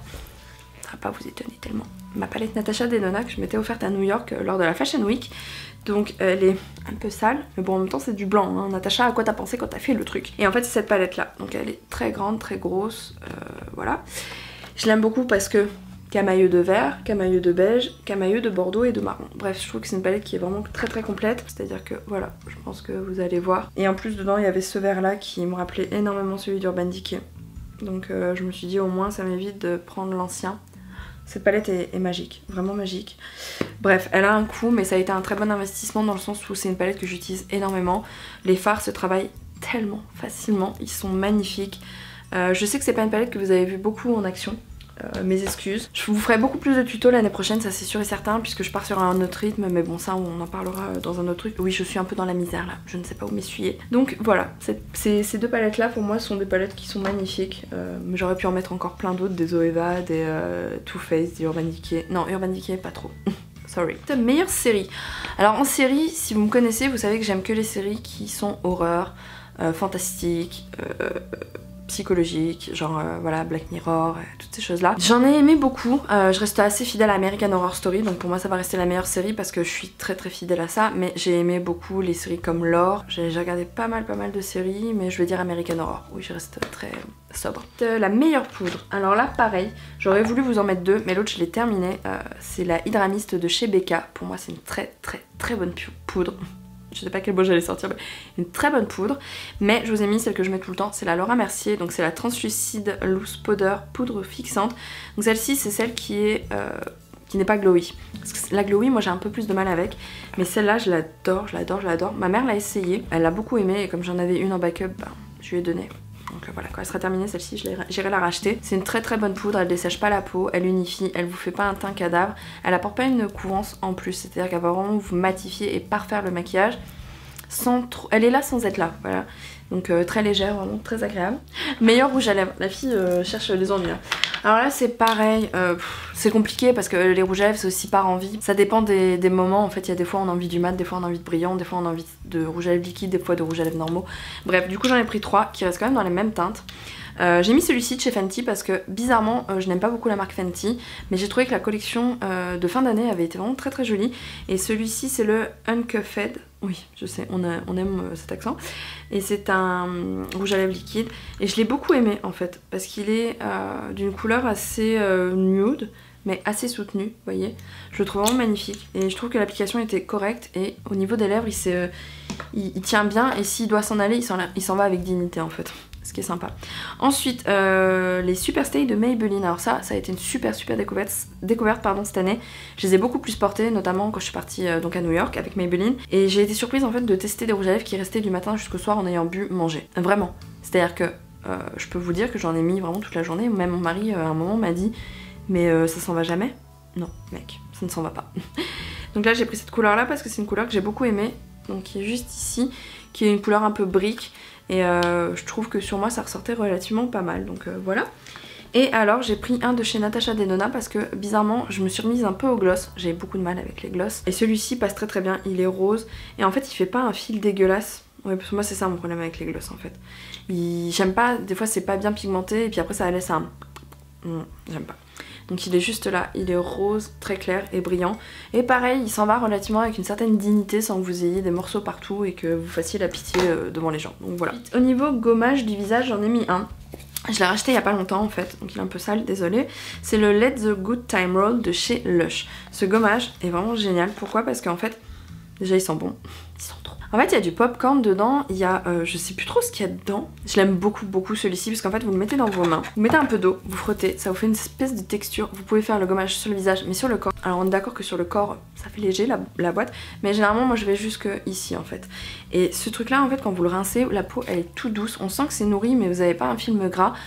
ça va pas vous étonner tellement, ma palette Natasha Denona que je m'étais offerte à New York euh, lors de la Fashion Week. Donc elle est un peu sale, mais bon en même temps c'est du blanc, hein. Natacha, à quoi t'as pensé quand t'as fait le truc? Et en fait c'est cette palette là, donc elle est très grande, très grosse, euh, voilà. Je l'aime beaucoup parce que camailleux de vert, camailleux de beige, camailleux de bordeaux et de marron. Bref, je trouve que c'est une palette qui est vraiment très très complète. C'est-à-dire que voilà, je pense que vous allez voir. Et en plus dedans, il y avait ce vert là qui me rappelait énormément celui d'Urban Decay. Donc euh, je me suis dit au moins ça m'évite de prendre l'ancien. Cette palette est, est magique, vraiment magique. Bref, elle a un coût, mais ça a été un très bon investissement dans le sens où c'est une palette que j'utilise énormément. Les fards se travaillent tellement facilement, ils sont magnifiques. Euh, je sais que c'est pas une palette que vous avez vu beaucoup en action, euh, mes excuses. Je vous ferai beaucoup plus de tutos l'année prochaine, ça c'est sûr et certain, puisque je pars sur un autre rythme, mais bon ça on en parlera dans un autre truc. Oui, je suis un peu dans la misère là, je ne sais pas où m'essuyer. Donc voilà, ces, ces deux palettes là pour moi sont des palettes qui sont magnifiques, euh, mais j'aurais pu en mettre encore plein d'autres, des Zoeva, des euh, Too Faced, des Urban Decay. Non, Urban Decay pas trop. Sorry. Meilleure série. Alors en série, si vous me connaissez, vous savez que j'aime que les séries qui sont horreur, euh, fantastique, euh, psychologique, genre euh, voilà Black Mirror, euh, toutes ces choses là. J'en ai aimé beaucoup, euh, je reste assez fidèle à American Horror Story, donc pour moi ça va rester la meilleure série parce que je suis très très fidèle à ça, mais j'ai aimé beaucoup les séries comme Lore, j'ai regardé pas mal pas mal de séries, mais je vais dire American Horror, oui je reste très sobre. De la meilleure poudre, alors là pareil, j'aurais voulu vous en mettre deux, mais l'autre je l'ai terminé, euh, c'est la Hydra Mist de chez Becca, pour moi c'est une très très très bonne poudre. Je sais pas quel mot j'allais sortir, mais une très bonne poudre. Mais je vous ai mis celle que je mets tout le temps, c'est la Laura Mercier, donc c'est la Translucide Loose Powder Poudre Fixante. Donc celle-ci c'est celle qui est euh, qui n'est pas glowy. Parce que la glowy, moi j'ai un peu plus de mal avec, mais celle-là je l'adore, je l'adore, je l'adore. Ma mère l'a essayée, elle l'a beaucoup aimée et comme j'en avais une en backup, bah, je lui ai donné. Donc euh, voilà, quand elle sera terminée celle-ci, j'irai la racheter. C'est une très très bonne poudre, elle dessèche pas la peau, elle unifie, elle vous fait pas un teint cadavre, elle apporte pas une couvrance en plus, c'est-à-dire qu'elle va vraiment vous matifier et parfaire le maquillage. Sans trop... Elle est là sans être là, voilà. Donc euh, très légère, vraiment très agréable. Meilleur rouge à lèvres, la fille euh, cherche les ennuis. Alors là c'est pareil, euh, c'est compliqué parce que les rouges à lèvres c'est aussi par envie. Ça dépend des, des moments, en fait il y a des fois on a envie du mat, des fois on a envie de brillant, des fois on a envie de rouge à lèvres liquide, des fois de rouge à lèvres normaux. Bref, du coup j'en ai pris trois qui restent quand même dans les mêmes teintes. Euh, j'ai mis celui-ci de chez Fenty parce que bizarrement euh, je n'aime pas beaucoup la marque Fenty, mais j'ai trouvé que la collection euh, de fin d'année avait été vraiment très très jolie. Et celui-ci c'est le Uncuffed, oui je sais on, a, on aime euh, cet accent, et c'est un euh, rouge à lèvres liquide et je l'ai beaucoup aimé en fait parce qu'il est euh, d'une couleur assez euh, nude mais assez soutenu, vous voyez. Je le trouve vraiment magnifique et je trouve que l'application était correcte et au niveau des lèvres il, euh, il, il tient bien et s'il doit s'en aller il s'en va avec dignité en fait. Ce qui est sympa. Ensuite, euh, les Super Stay de Maybelline. Alors ça, ça a été une super super découverte, découverte pardon, cette année. Je les ai beaucoup plus portées, notamment quand je suis partie euh, donc à New York avec Maybelline. Et j'ai été surprise en fait de tester des rouges à lèvres qui restaient du matin jusqu'au soir en ayant bu, mangé. Vraiment. C'est-à-dire que euh, je peux vous dire que j'en ai mis vraiment toute la journée. Même mon mari euh, à un moment m'a dit mais euh, ça s'en va jamais? Non mec, ça ne s'en va pas. Donc là j'ai pris cette couleur là parce que c'est une couleur que j'ai beaucoup aimée. Donc qui est juste ici, qui est une couleur un peu brique. Et euh, je trouve que sur moi ça ressortait relativement pas mal, donc euh, voilà. Et alors j'ai pris un de chez Natasha Denona parce que bizarrement je me suis remise un peu au gloss. J'ai beaucoup de mal avec les gloss. Et celui-ci passe très très bien, il est rose. Et en fait il fait pas un fil dégueulasse. Ouais, parce que moi c'est ça mon problème avec les gloss en fait. J'aime pas, des fois c'est pas bien pigmenté et puis après ça laisse un... Mmh, j'aime pas. Donc il est juste là, il est rose, très clair et brillant. Et pareil, il s'en va relativement avec une certaine dignité sans que vous ayez des morceaux partout et que vous fassiez la pitié devant les gens. Donc voilà. Au niveau gommage du visage, j'en ai mis un. Je l'ai racheté il y a pas longtemps en fait, donc il est un peu sale, désolé. C'est le Let the Good Time Roll de chez Lush. Ce gommage est vraiment génial. Pourquoi? Parce qu'en fait, déjà il sent bon. Il sent trop. En fait il y a du popcorn dedans, il y a, euh, je sais plus trop ce qu'il y a dedans. Je l'aime beaucoup beaucoup celui-ci parce qu'en fait vous le mettez dans vos mains, vous mettez un peu d'eau, vous frottez, ça vous fait une espèce de texture. Vous pouvez faire le gommage sur le visage mais sur le corps. Alors on est d'accord que sur le corps ça fait léger la, la boîte, mais généralement moi je vais jusque ici en fait. Et ce truc là en fait quand vous le rincez, la peau elle est toute douce, on sent que c'est nourri mais vous n'avez pas un film gras.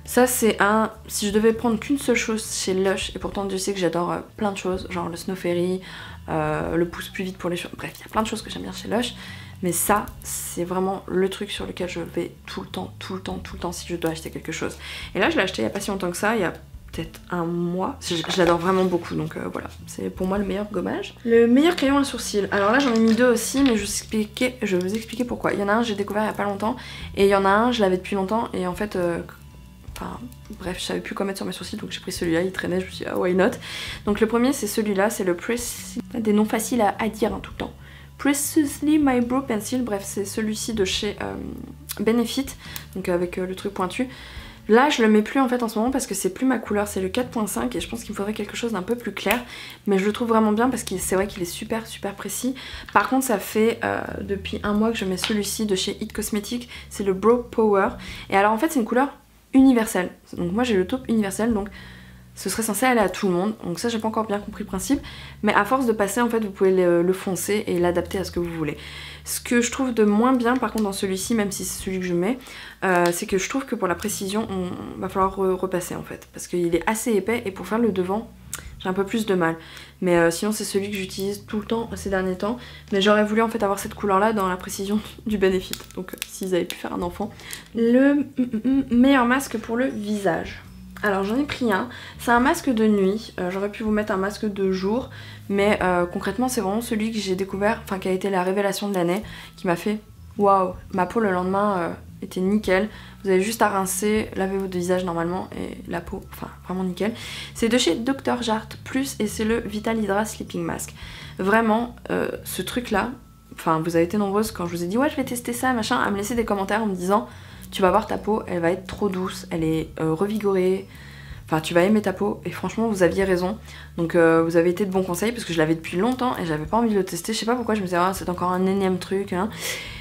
Ça c'est un... Si je devais prendre qu'une seule chose chez Lush, et pourtant je sais que j'adore euh, plein de choses, genre le Snow Fairy, euh, le pousse plus vite pour les cheveux, bref, il y a plein de choses que j'aime bien chez Lush, mais ça c'est vraiment le truc sur lequel je vais tout le temps, tout le temps, tout le temps si je dois acheter quelque chose. Et là je l'ai acheté il n'y a pas si longtemps que ça, il y a peut-être un mois, je, je l'adore vraiment beaucoup, donc euh, voilà, c'est pour moi le meilleur gommage. Le meilleur crayon à sourcils, alors là j'en ai mis deux aussi, mais je vais vous expliquer, je vais vous expliquer pourquoi. Il y en a un j'ai découvert il n'y a pas longtemps, et il y en a un je l'avais depuis longtemps, et en fait... Euh, Enfin, bref, je savais plus quoi mettre sur mes sourcils, donc j'ai pris celui-là, il traînait, je me suis dit ah why not. Donc le premier c'est celui-là, c'est le Precious... Des noms faciles à, à dire hein, tout le temps. Preciously My Brow Pencil, bref c'est celui-ci de chez euh, Benefit, donc avec euh, le truc pointu. Là je le mets plus en fait en ce moment parce que c'est plus ma couleur, c'est le quatre point cinq et je pense qu'il me faudrait quelque chose d'un peu plus clair. Mais je le trouve vraiment bien parce que c'est vrai qu'il est super super précis. Par contre ça fait euh, depuis un mois que je mets celui-ci de chez It Cosmetics, c'est le Brow Power. Et alors en fait c'est une couleur universel. Donc moi j'ai le taupe universel, donc ce serait censé aller à tout le monde. Donc ça j'ai pas encore bien compris le principe, mais à force de passer en fait vous pouvez le, le foncer et l'adapter à ce que vous voulez. Ce que je trouve de moins bien par contre dans celui-ci, même si c'est celui que je mets, euh, c'est que je trouve que pour la précision on va falloir re repasser en fait, parce qu'il est assez épais et pour faire le devant j'ai un peu plus de mal. Mais euh, sinon c'est celui que j'utilise tout le temps ces derniers temps. Mais j'aurais voulu en fait avoir cette couleur là dans la précision du Benefit. Donc euh, s'ils avaient pu faire un enfant. Le meilleur masque pour le visage. Alors j'en ai pris un. C'est un masque de nuit. Euh, j'aurais pu vous mettre un masque de jour. Mais euh, concrètement c'est vraiment celui que j'ai découvert, enfin qui a été la révélation de l'année. Qui m'a fait waouh, ma peau le lendemain euh, était nickel. Vous avez juste à rincer, laver votre visage normalement et la peau, enfin vraiment nickel. C'est de chez docteur Jart Plus et c'est le Vital Hydra Sleeping Mask. Vraiment, euh, ce truc là, enfin vous avez été nombreuses quand je vous ai dit ouais je vais tester ça machin, à me laisser des commentaires en me disant tu vas voir ta peau, elle va être trop douce, elle est euh, revigorée, enfin tu vas aimer ta peau et franchement vous aviez raison. Donc euh, vous avez été de bons conseils parce que je l'avais depuis longtemps et j'avais pas envie de le tester, je sais pas pourquoi, je me disais ah c'est encore un énième truc hein.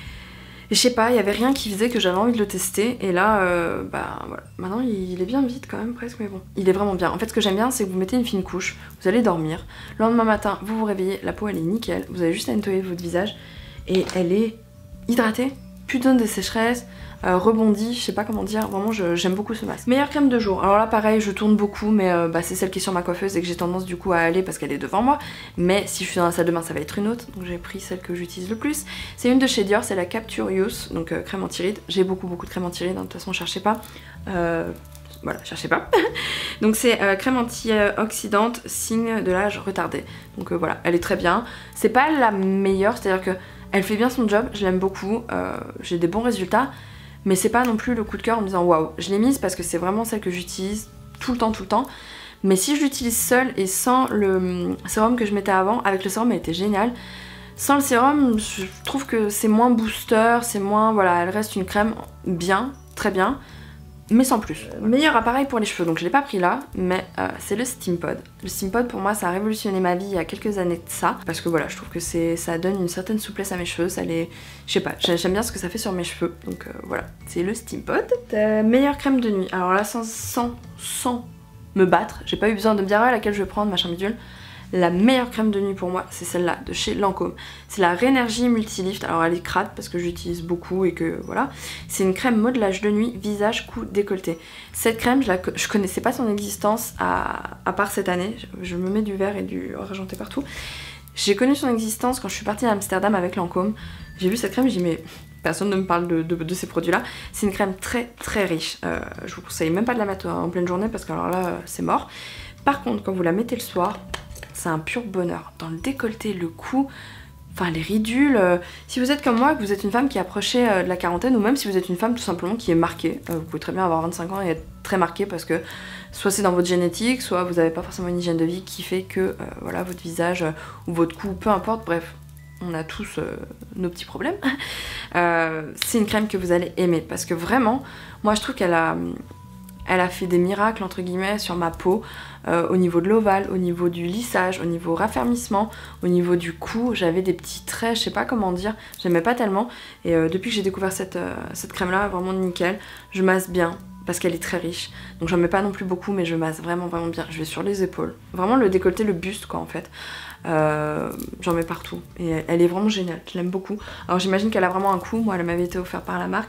Et je sais pas, il y avait rien qui faisait que j'avais envie de le tester et là, euh, bah voilà, maintenant il est bien vide quand même presque mais bon, il est vraiment bien. En fait ce que j'aime bien c'est que vous mettez une fine couche, vous allez dormir, le lendemain matin vous vous réveillez, la peau elle est nickel, vous avez juste à nettoyer votre visage et elle est hydratée, plus de zone de sécheresse, euh, rebondie, je sais pas comment dire, vraiment j'aime beaucoup ce masque. Meilleure crème de jour, alors là pareil je tourne beaucoup mais euh, bah, c'est celle qui est sur ma coiffeuse et que j'ai tendance du coup à aller parce qu'elle est devant moi, mais si je suis dans la salle de bain ça va être une autre, donc j'ai pris celle que j'utilise le plus. C'est une de chez Dior, c'est la Capture Youth, donc euh, crème anti-rides, j'ai beaucoup beaucoup de crème anti-rides, hein, de toute façon cherchez pas. Euh, Voilà, cherchez pas. Donc c'est euh, crème antioxydante, signe de l'âge retardé. Donc euh, voilà, elle est très bien. C'est pas la meilleure, c'est-à-dire que elle fait bien son job, je l'aime beaucoup, euh, j'ai des bons résultats, mais c'est pas non plus le coup de cœur en me disant waouh. Je l'ai mise parce que c'est vraiment celle que j'utilise tout le temps, tout le temps. Mais si je l'utilise seule et sans le sérum que je mettais avant, avec le sérum elle était géniale. Sans le sérum, je trouve que c'est moins booster, c'est moins, voilà, elle reste une crème bien, très bien. Mais sans plus. Euh, meilleur appareil pour les cheveux, donc je l'ai pas pris là, mais euh, c'est le Steampod. Le Steampod pour moi ça a révolutionné ma vie il y a quelques années de ça, parce que voilà je trouve que c'est ça donne une certaine souplesse à mes cheveux, ça les... je sais pas, j'aime bien ce que ça fait sur mes cheveux, donc euh, voilà, c'est le Steampod. Euh, meilleure crème de nuit, alors là sans, sans, sans me battre, j'ai pas eu besoin de me dire ah, laquelle je vais prendre, machin bidule. La meilleure crème de nuit pour moi, c'est celle-là, de chez Lancôme. C'est la Rénergie Multilift. Alors elle est crade parce que j'utilise beaucoup et que voilà. C'est une crème modelage de nuit, visage, cou, décolleté. Cette crème, je, la, je connaissais pas son existence à, à part cette année. Je, je me mets du vert et du argenté partout. J'ai connu son existence quand je suis partie à Amsterdam avec Lancôme. J'ai vu cette crème, j'ai dit mais personne ne me parle de, de, de ces produits-là. C'est une crème très très riche. Euh, je vous conseille même pas de la mettre en pleine journée parce que alors là, c'est mort. Par contre, quand vous la mettez le soir, c'est un pur bonheur. Dans le décolleté, le cou, enfin les ridules. Euh, si vous êtes comme moi, que vous êtes une femme qui approchait euh, de la quarantaine, ou même si vous êtes une femme tout simplement qui est marquée, euh, vous pouvez très bien avoir vingt-cinq ans et être très marquée parce que soit c'est dans votre génétique, soit vous n'avez pas forcément une hygiène de vie qui fait que euh, voilà, votre visage euh, ou votre cou, peu importe, bref, on a tous euh, nos petits problèmes. euh, c'est une crème que vous allez aimer parce que vraiment, moi je trouve qu'elle a... Elle a fait des miracles entre guillemets sur ma peau, euh, au niveau de l'ovale, au niveau du lissage, au niveau raffermissement, au niveau du cou. J'avais des petits traits, je sais pas comment dire, j'aimais pas tellement. Et euh, depuis que j'ai découvert cette, euh, cette crème là, vraiment nickel, je masse bien parce qu'elle est très riche. Donc j'en mets pas non plus beaucoup mais je masse vraiment vraiment bien. Je vais sur les épaules, vraiment le décolleté, le buste quoi en fait. Euh, j'en mets partout et elle est vraiment géniale, je l'aime beaucoup. Alors j'imagine qu'elle a vraiment un coût, moi elle m'avait été offerte par la marque.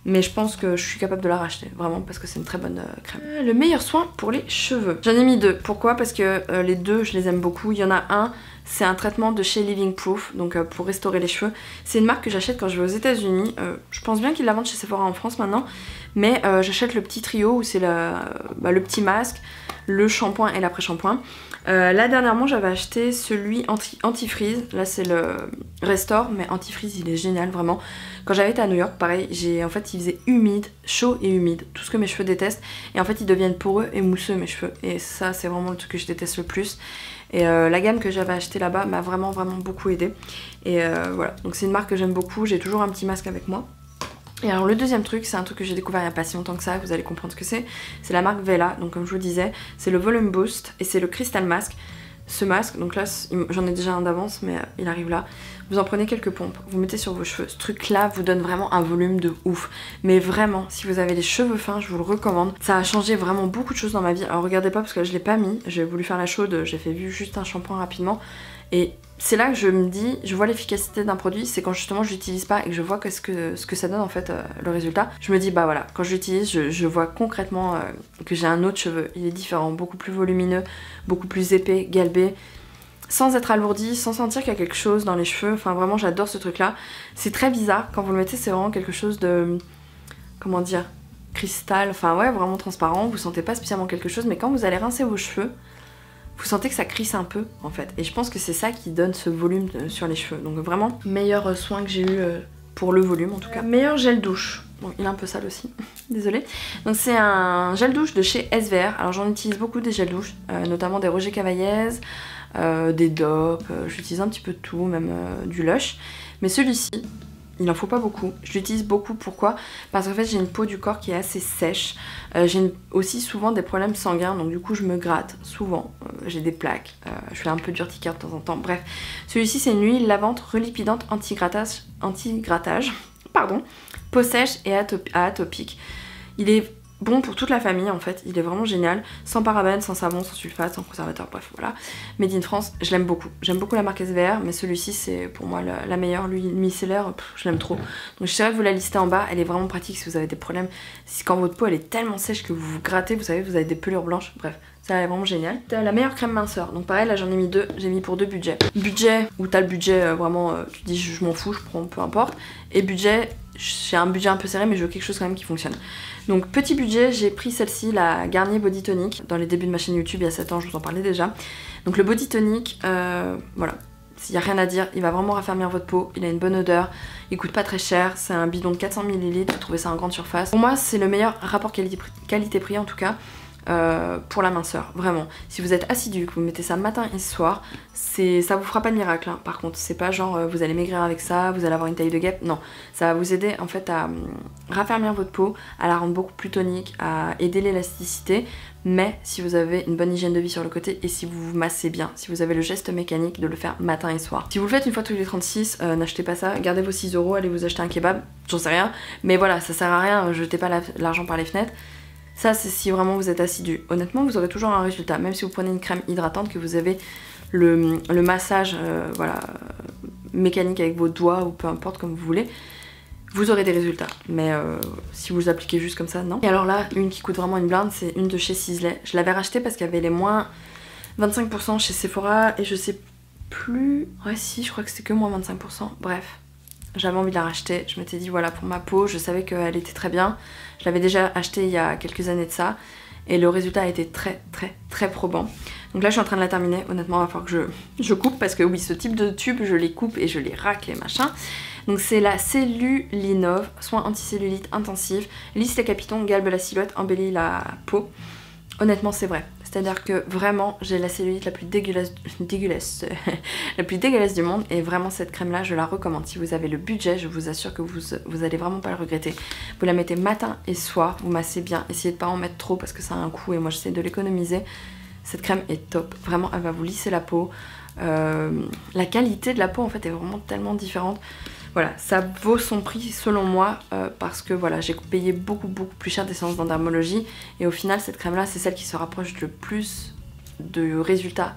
mais je pense que je suis capable de la racheter, vraiment, parce que c'est une très bonne euh, crème. Euh, le meilleur soin pour les cheveux. J'en ai mis deux. Pourquoi? Parce que euh, les deux, je les aime beaucoup. Il y en a un, c'est un traitement de chez Living Proof, donc euh, pour restaurer les cheveux. C'est une marque que j'achète quand je vais aux États-Unis. Euh, je pense bien qu'ils la vendent chez Sephora en France maintenant, mais euh, j'achète le petit trio où c'est bah, le petit masque, le shampoing et l'après-shampoing. Euh, là dernièrement j'avais acheté celui anti anti-freeze, là c'est le Restore, mais anti-freeze il est génial vraiment. Quand j'avais été à New York pareil, j'ai en fait il faisait humide, chaud et humide, tout ce que mes cheveux détestent, et en fait ils deviennent poreux et mousseux mes cheveux, et ça c'est vraiment le truc que je déteste le plus. Et euh, la gamme que j'avais acheté là-bas m'a vraiment vraiment beaucoup aidé, et euh, voilà, donc c'est une marque que j'aime beaucoup, j'ai toujours un petit masque avec moi. Et alors le deuxième truc, c'est un truc que j'ai découvert il n'y a pas si longtemps que ça, vous allez comprendre ce que c'est. C'est la marque Vela, donc comme je vous disais, c'est le Volume Boost et c'est le Crystal Mask. Ce masque, donc là j'en ai déjà un d'avance mais il arrive là. Vous en prenez quelques pompes, vous mettez sur vos cheveux. Ce truc là vous donne vraiment un volume de ouf. Mais vraiment, si vous avez les cheveux fins, je vous le recommande. Ça a changé vraiment beaucoup de choses dans ma vie. Alors regardez pas parce que là, je l'ai pas mis, j'ai voulu faire la chaude, j'ai fait vu juste un shampoing rapidement. Et c'est là que je me dis, je vois l'efficacité d'un produit, c'est quand justement je l'utilise pas et que je vois que ce, que ce que ça donne en fait, euh, le résultat. Je me dis bah voilà, quand je l'utilise, je, je vois concrètement euh, que j'ai un autre cheveu. Il est différent, beaucoup plus volumineux, beaucoup plus épais, galbé, sans être alourdi, sans sentir qu'il y a quelque chose dans les cheveux. Enfin vraiment j'adore ce truc là. C'est très bizarre, quand vous le mettez c'est vraiment quelque chose de, comment dire, cristal, enfin ouais vraiment transparent. Vous sentez pas spécialement quelque chose, mais quand vous allez rincer vos cheveux, vous sentez que ça crisse un peu en fait, et je pense que c'est ça qui donne ce volume de, sur les cheveux. Donc vraiment meilleur soin que j'ai eu euh, pour le volume en tout cas. Euh, meilleur gel douche, bon il est un peu sale aussi, désolée. Donc c'est un gel douche de chez S V R, alors j'en utilise beaucoup des gels douches, euh, notamment des Roger Cavaillez, euh, des D O P, euh, j'utilise un petit peu de tout, même euh, du Lush, mais celui-ci, il en faut pas beaucoup. Je l'utilise beaucoup, pourquoi? Parce qu'en fait j'ai une peau du corps qui est assez sèche. Euh, j'ai aussi souvent des problèmes sanguins, donc du coup je me gratte souvent. Euh, j'ai des plaques, euh, je fais un peu d'urticaire de temps en temps. Bref, celui-ci c'est une huile lavante relipidante anti-grattage, anti-grattage, pardon, peau sèche et atop atopique. Il est bon pour toute la famille en fait, il est vraiment génial, sans parabènes, sans savon, sans sulfate, sans conservateur, bref voilà. Made in France, je l'aime beaucoup. J'aime beaucoup la marque S V R, mais celui-ci c'est pour moi la, la meilleure, l'huile micellaire, pff, je l'aime trop. Donc j'essaierai de vous la lister en bas, elle est vraiment pratique si vous avez des problèmes, si quand votre peau elle est tellement sèche que vous vous grattez, vous savez, vous avez des pelures blanches, bref. Ça est vraiment génial. T'as la meilleure crème minceur. Donc pareil, là j'en ai mis deux. J'ai mis pour deux budgets. Budget où t'as le budget euh, vraiment, euh, tu dis je, je m'en fous, je prends peu importe. Et budget, j'ai un budget un peu serré mais je veux quelque chose quand même qui fonctionne. Donc petit budget, j'ai pris celle-ci, la Garnier Body Tonic. Dans les débuts de ma chaîne YouTube il y a sept ans, je vous en parlais déjà. Donc le Body Tonic, euh, voilà. Il n'y a rien à dire, il va vraiment raffermir votre peau, il a une bonne odeur, il coûte pas très cher, c'est un bidon de quatre cents millilitres, vous trouvez ça en grande surface. Pour moi c'est le meilleur rapport qualité-prix en tout cas. Euh, pour la minceur, vraiment. Si vous êtes assidu, que vous mettez ça matin et soir, ça vous fera pas de miracle, hein. Par contre, c'est pas genre euh, vous allez maigrir avec ça, vous allez avoir une taille de guêpe, non. Ça va vous aider en fait à euh, raffermir votre peau, à la rendre beaucoup plus tonique, à aider l'élasticité, mais si vous avez une bonne hygiène de vie sur le côté et si vous vous massez bien, si vous avez le geste mécanique de le faire matin et soir. Si vous le faites une fois tous les trente-six, euh, n'achetez pas ça, gardez vos six euros, allez vous acheter un kebab, j'en sais rien, mais voilà, ça sert à rien, jetez pas l'argent par les fenêtres. Ça c'est si vraiment vous êtes assidu. Honnêtement vous aurez toujours un résultat, même si vous prenez une crème hydratante, que vous avez le, le massage euh, voilà, mécanique avec vos doigts ou peu importe comme vous voulez, vous aurez des résultats. Mais euh, si vous appliquez juste comme ça, non. Et alors là, une qui coûte vraiment une blinde, c'est une de chez Sisley. Je l'avais rachetée parce qu'il y avait les moins vingt-cinq pour cent chez Sephora et je sais plus... Ouais si, je crois que c'était que moins vingt-cinq pour cent. Bref. J'avais envie de la racheter, je m'étais dit voilà pour ma peau, je savais qu'elle était très bien. Je l'avais déjà achetée il y a quelques années de ça et le résultat a été très très très probant. Donc là je suis en train de la terminer, honnêtement il va falloir que je, je coupe parce que oui ce type de tube je les coupe et je les racle et machin. Donc c'est la Cellulinov, soin anticellulite intensif, lisse les capitons, galbe la silhouette, embellit la peau. Honnêtement c'est vrai. C'est-à-dire que vraiment j'ai la cellulite la plus dégueulasse, dégueulasse la plus dégueulasse du monde et vraiment cette crème là je la recommande. Si vous avez le budget, je vous assure que vous, vous allez vraiment pas le regretter. Vous la mettez matin et soir, vous massez bien, essayez de pas en mettre trop parce que ça a un coût et moi j'essaie de l'économiser. Cette crème est top, vraiment elle va vous lisser la peau. Euh, la qualité de la peau en fait est vraiment tellement différente. Voilà, ça vaut son prix selon moi euh, parce que voilà, j'ai payé beaucoup beaucoup plus cher des séances d'endermologie et au final cette crème là c'est celle qui se rapproche le plus de résultats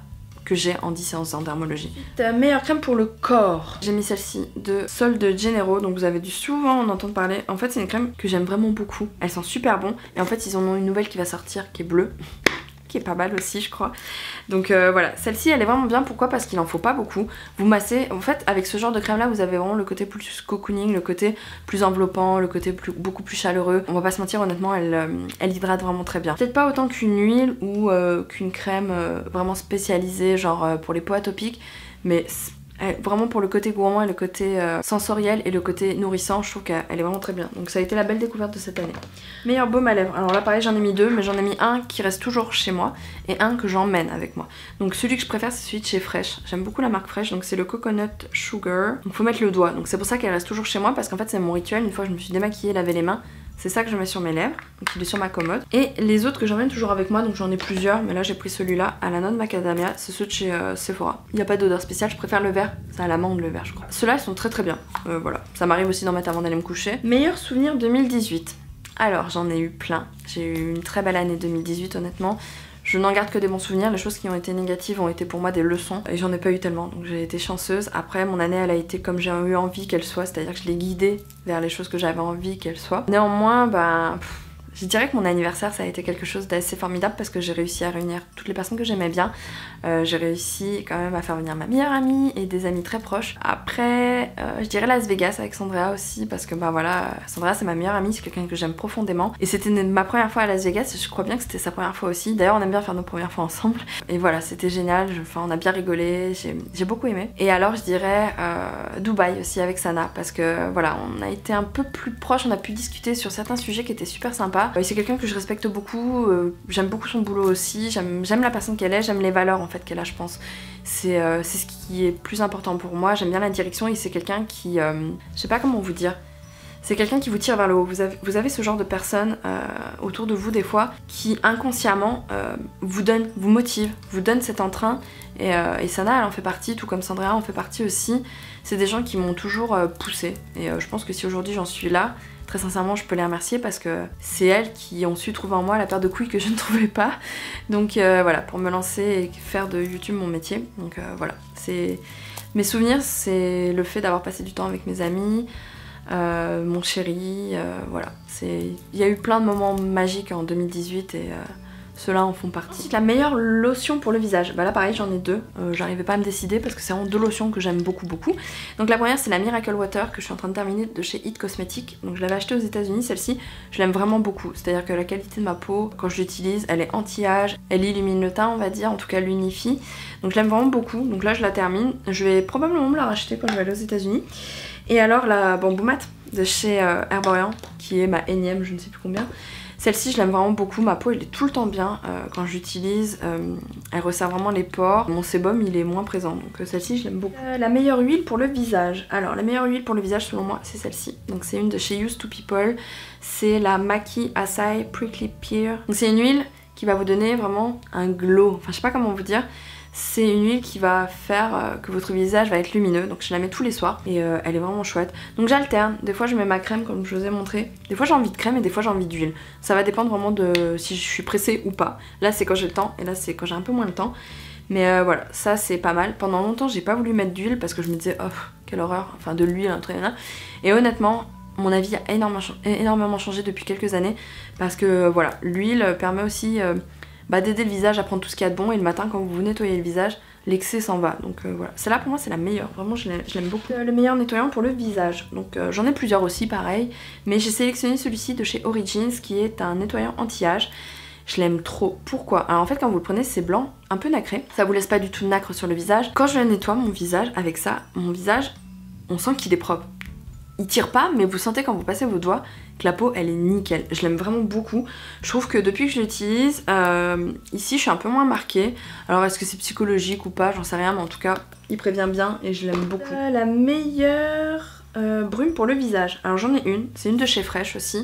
que j'ai en dix séances en dermologie. Ta meilleure crème pour le corps. J'ai mis celle-ci de Sol de Janeiro, donc vous avez dû souvent en entendre parler. En fait c'est une crème que j'aime vraiment beaucoup, elle sent super bon et en fait ils en ont une nouvelle qui va sortir qui est bleue. Qui est pas mal aussi je crois. Donc euh, voilà, celle-ci elle est vraiment bien. Pourquoi? Parce qu'il en faut pas beaucoup. Vous massez, en fait avec ce genre de crème là vous avez vraiment le côté plus cocooning, le côté plus enveloppant, le côté plus, beaucoup plus chaleureux. On va pas se mentir, honnêtement elle, euh, elle hydrate vraiment très bien. Peut-être pas autant qu'une huile ou euh, qu'une crème euh, vraiment spécialisée genre euh, pour les peaux atopiques, mais vraiment pour le côté gourmand et le côté euh, sensoriel et le côté nourrissant, je trouve qu'elle est vraiment très bien. Donc ça a été la belle découverte de cette année. Meilleur baume à lèvres. Alors là pareil j'en ai mis deux, mais j'en ai mis un qui reste toujours chez moi et un que j'emmène avec moi. Donc celui que je préfère c'est celui de chez Fresh. J'aime beaucoup la marque Fresh, donc c'est le Coconut Sugar. Donc faut mettre le doigt, donc c'est pour ça qu'elle reste toujours chez moi parce qu'en fait c'est mon rituel. Une fois que je me suis démaquillée, lavé les mains, c'est ça que je mets sur mes lèvres, donc il est sur ma commode. Et les autres que j'emmène toujours avec moi, donc j'en ai plusieurs, mais là j'ai pris celui-là à la noix de macadamia, c'est ceux de chez euh, Sephora. Il n'y a pas d'odeur spéciale, je préfère le vert, c'est à l'amande le vert je crois. Ceux-là ils sont très très bien, euh, voilà. Ça m'arrive aussi d'en mettre avant d'aller me coucher. Meilleur souvenir deux mille dix-huit. Alors j'en ai eu plein, j'ai eu une très belle année deux mille dix-huit honnêtement. Je n'en garde que des bons souvenirs, les choses qui ont été négatives ont été pour moi des leçons et j'en ai pas eu tellement, donc j'ai été chanceuse. Après mon année elle a été comme j'ai eu envie qu'elle soit, c'est à dire que je l'ai guidée vers les choses que j'avais envie qu'elle soit. Néanmoins bah pff, je dirais que mon anniversaire ça a été quelque chose d'assez formidable parce que j'ai réussi à réunir toutes les personnes que j'aimais bien. Euh, j'ai réussi quand même à faire venir ma meilleure amie et des amis très proches. Après euh, je dirais Las Vegas avec Sandra aussi parce que bah voilà, Sandra c'est ma meilleure amie, c'est quelqu'un que j'aime profondément et c'était ma première fois à Las Vegas et je crois bien que c'était sa première fois aussi. D'ailleurs on aime bien faire nos premières fois ensemble et voilà c'était génial, enfin on a bien rigolé, j'ai beaucoup aimé. Et alors je dirais euh, Dubaï aussi avec Sana parce que voilà on a été un peu plus proches, on a pu discuter sur certains sujets qui étaient super sympas. Euh, c'est quelqu'un que je respecte beaucoup, euh, j'aime beaucoup son boulot aussi, j'aime la personne qu'elle est, j'aime les valeurs en fait qu'elle a je pense. C'est euh, ce qui est plus important pour moi, j'aime bien la direction et c'est quelqu'un qui, euh, je sais pas comment vous dire, c'est quelqu'un qui vous tire vers le haut. Vous avez, vous avez ce genre de personnes euh, autour de vous des fois qui inconsciemment euh, vous donne, vous motive, vous donne cet entrain et, euh, et Sana elle en fait partie, tout comme Sandra en fait partie aussi. C'est des gens qui m'ont toujours euh, poussée et euh, je pense que si aujourd'hui j'en suis là, très sincèrement je peux les remercier parce que c'est elles qui ont su trouver en moi la paire de couilles que je ne trouvais pas. Donc euh, voilà, pour me lancer et faire de YouTube mon métier. Donc euh, voilà, c'est mes souvenirs, c'est le fait d'avoir passé du temps avec mes amis, euh, mon chéri, euh, voilà. Il y a eu plein de moments magiques en deux mille dix-huit et euh, ceux-là en font partie. Ensuite, la meilleure lotion pour le visage. Bah là pareil j'en ai deux, euh, j'arrivais pas à me décider parce que c'est vraiment deux lotions que j'aime beaucoup beaucoup. Donc la première c'est la Miracle Water que je suis en train de terminer de chez It Cosmetics. Donc je l'avais achetée aux États-Unis, celle-ci je l'aime vraiment beaucoup. C'est-à-dire que la qualité de ma peau quand je l'utilise elle est anti-âge, elle illumine le teint on va dire, en tout cas l'unifie. Donc je l'aime vraiment beaucoup. Donc là je la termine, je vais probablement me la racheter quand je vais aller aux États-Unis. Et alors la Bamboo Mat de chez euh, Herborian qui est ma énième je ne sais plus combien. Celle-ci je l'aime vraiment beaucoup, ma peau elle est tout le temps bien euh, quand j'utilise, euh, elle resserre vraiment les pores, mon sébum il est moins présent donc euh, celle-ci je l'aime beaucoup. Euh, la meilleure huile pour le visage, alors la meilleure huile pour le visage selon moi c'est celle-ci, donc c'est une de chez Used to People, c'est la Maki Acai Prickly Pear, donc c'est une huile qui va vous donner vraiment un glow, enfin je sais pas comment vous dire. C'est une huile qui va faire euh, que votre visage va être lumineux, donc je la mets tous les soirs et euh, elle est vraiment chouette. Donc j'alterne, des fois je mets ma crème comme je vous ai montré, des fois j'ai envie de crème et des fois j'ai envie d'huile. Ça va dépendre vraiment de si je suis pressée ou pas. Là c'est quand j'ai le temps et là c'est quand j'ai un peu moins le temps. Mais euh, voilà, ça c'est pas mal. Pendant longtemps j'ai pas voulu mettre d'huile parce que je me disais oh quelle horreur, enfin de l'huile, un truc là. Et honnêtement, mon avis a énormément, énormément changé depuis quelques années parce que voilà, l'huile permet aussi... Euh, Bah, d'aider le visage à prendre tout ce qu'il y a de bon et le matin quand vous vous nettoyez le visage, l'excès s'en va. Donc euh, voilà, celle-là pour moi c'est la meilleure, vraiment je l'aime beaucoup. Euh, le meilleur nettoyant pour le visage, donc euh, j'en ai plusieurs aussi pareil, mais j'ai sélectionné celui-ci de chez Origins qui est un nettoyant anti-âge. Je l'aime trop. Pourquoi? Alors en fait quand vous le prenez c'est blanc, un peu nacré, ça vous laisse pas du tout de nacre sur le visage. Quand je nettoie mon visage avec ça, mon visage, on sent qu'il est propre. Il tire pas mais vous sentez quand vous passez vos doigts que la peau elle est nickel, je l'aime vraiment beaucoup. Je trouve que depuis que je l'utilise, euh, ici je suis un peu moins marquée. Alors est-ce que c'est psychologique ou pas, j'en sais rien, mais en tout cas il prévient bien et je l'aime beaucoup. Euh, la meilleure euh, brume pour le visage, alors j'en ai une, c'est une de chez Fresh aussi,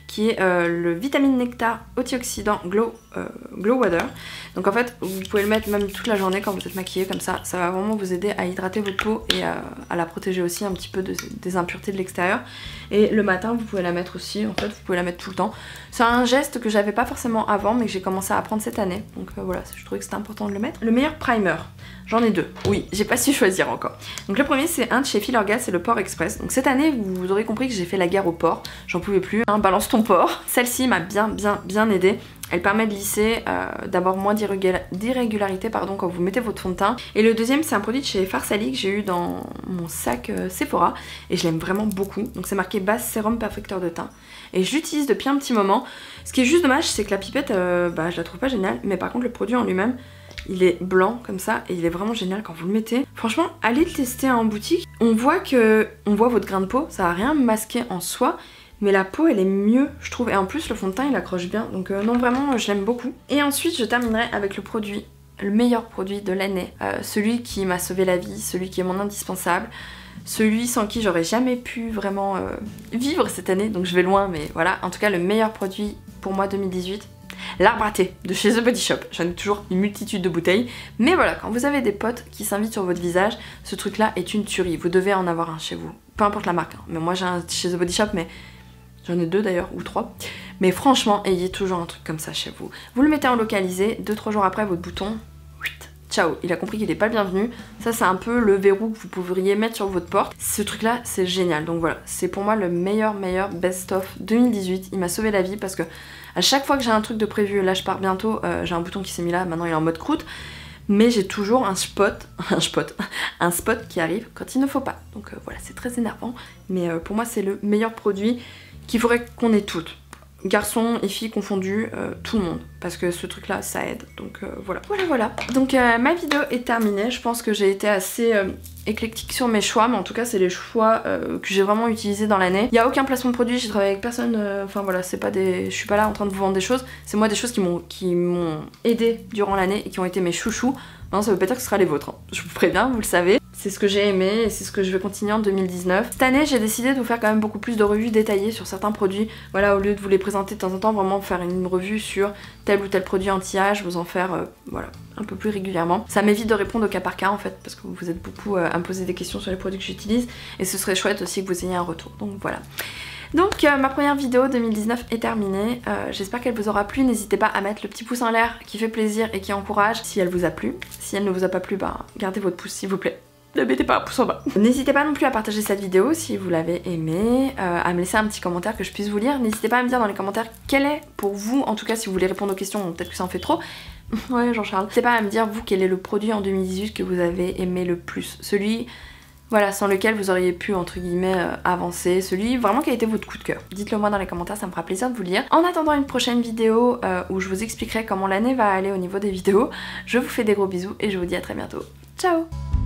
qui est euh, le Vitamine Nectar Antioxydant Glow, euh, Glow Water. Donc en fait vous pouvez le mettre même toute la journée quand vous êtes maquillée comme ça, ça va vraiment vous aider à hydrater votre peau et à, à la protéger aussi un petit peu de, des impuretés de l'extérieur. Et le matin vous pouvez la mettre aussi, en fait vous pouvez la mettre tout le temps. C'est un geste que j'avais pas forcément avant mais que j'ai commencé à apprendre cette année, donc euh, voilà, je trouvais que c'était important de le mettre. Le meilleur primer, j'en ai deux, oui, j'ai pas su choisir encore. Donc le premier c'est un de chez Filorga, c'est le Pore Express. Donc cette année vous aurez compris que j'ai fait la guerre au pore, j'en pouvais plus, hein, balance ton pore. Celle-ci m'a bien bien bien aidée. Elle permet de lisser, euh, d'avoir moins d'irrégularité pardon quand vous mettez votre fond de teint. Et le deuxième c'est un produit de chez Farsali que j'ai eu dans mon sac euh, Sephora et je l'aime vraiment beaucoup. Donc c'est marqué base sérum perfecteur de teint et je l'utilise depuis un petit moment. Ce qui est juste dommage c'est que la pipette euh, bah, je la trouve pas géniale, mais par contre le produit en lui-même il est blanc comme ça et il est vraiment génial quand vous le mettez. Franchement allez le tester en boutique. On voit que on voit votre grain de peau, ça va rien masquer en soi. Mais la peau elle est mieux je trouve, et en plus le fond de teint il accroche bien, donc euh, non vraiment je l'aime beaucoup. Et ensuite je terminerai avec le produit, le meilleur produit de l'année, euh, celui qui m'a sauvé la vie, celui qui est mon indispensable, celui sans qui j'aurais jamais pu vraiment euh, vivre cette année, donc je vais loin mais voilà, en tout cas le meilleur produit pour moi deux mille dix-huit, l'arbre à thé de chez The Body Shop. J'en ai toujours une multitude de bouteilles, mais voilà, quand vous avez des potes qui s'invitent sur votre visage, ce truc là est une tuerie, vous devez en avoir un chez vous, peu importe la marque, hein. Mais moi j'ai un chez The Body Shop, mais j'en ai deux d'ailleurs, ou trois. Mais franchement, ayez toujours un truc comme ça chez vous. Vous le mettez en localisé, deux trois jours après, votre bouton, ciao, il a compris qu'il n'est pas le bienvenu. Ça, c'est un peu le verrou que vous pourriez mettre sur votre porte. Ce truc-là, c'est génial. Donc voilà, c'est pour moi le meilleur, meilleur best-of deux mille dix-huit. Il m'a sauvé la vie parce que à chaque fois que j'ai un truc de prévu, là je pars bientôt, euh, j'ai un bouton qui s'est mis là, maintenant il est en mode croûte. Mais j'ai toujours un spot, un spot, un spot qui arrive quand il ne faut pas. Donc euh, voilà, c'est très énervant. Mais euh, pour moi, c'est le meilleur produit qu'il faudrait qu'on ait toutes, garçons et filles confondus, euh, tout le monde, parce que ce truc là ça aide, donc euh, voilà. Voilà voilà, donc euh, ma vidéo est terminée, je pense que j'ai été assez euh, éclectique sur mes choix, mais en tout cas c'est les choix euh, que j'ai vraiment utilisés dans l'année. Il n'y a aucun placement de produit, j'ai travaillé avec personne, euh, enfin voilà, c'est pas des... je suis pas là en train de vous vendre des choses, c'est moi des choses qui m'ont qui m'ont aidé durant l'année et qui ont été mes chouchous. Non, ça veut pas dire que ce sera les vôtres, hein. Je vous préviens, vous le savez. C'est ce que j'ai aimé et c'est ce que je vais continuer en deux mille dix-neuf. Cette année, j'ai décidé de vous faire quand même beaucoup plus de revues détaillées sur certains produits. Voilà, au lieu de vous les présenter de temps en temps, vraiment faire une revue sur tel ou tel produit anti-âge, vous en faire, euh, voilà, un peu plus régulièrement. Ça m'évite de répondre au cas par cas en fait, parce que vous êtes beaucoup euh, à me poser des questions sur les produits que j'utilise et ce serait chouette aussi que vous ayez un retour. Donc voilà. Donc euh, ma première vidéo deux mille dix-neuf est terminée, euh, j'espère qu'elle vous aura plu, n'hésitez pas à mettre le petit pouce en l'air qui fait plaisir et qui encourage si elle vous a plu. Si elle ne vous a pas plu, bah gardez votre pouce s'il vous plaît. Ne mettez pas un pouce en bas. N'hésitez pas non plus à partager cette vidéo si vous l'avez aimée, euh, à me laisser un petit commentaire que je puisse vous lire. N'hésitez pas à me dire dans les commentaires quel est pour vous, en tout cas si vous voulez répondre aux questions, peut-être que ça en fait trop. Ouais Jean-Charles. N'hésitez pas à me dire vous quel est le produit en deux mille dix-huit que vous avez aimé le plus. Celui... voilà, sans lequel vous auriez pu, entre guillemets, euh, avancer. Celui vraiment qui a été votre coup de cœur. Dites-le moi dans les commentaires, ça me fera plaisir de vous lire. En attendant une prochaine vidéo euh, où je vous expliquerai comment l'année va aller au niveau des vidéos, je vous fais des gros bisous et je vous dis à très bientôt. Ciao!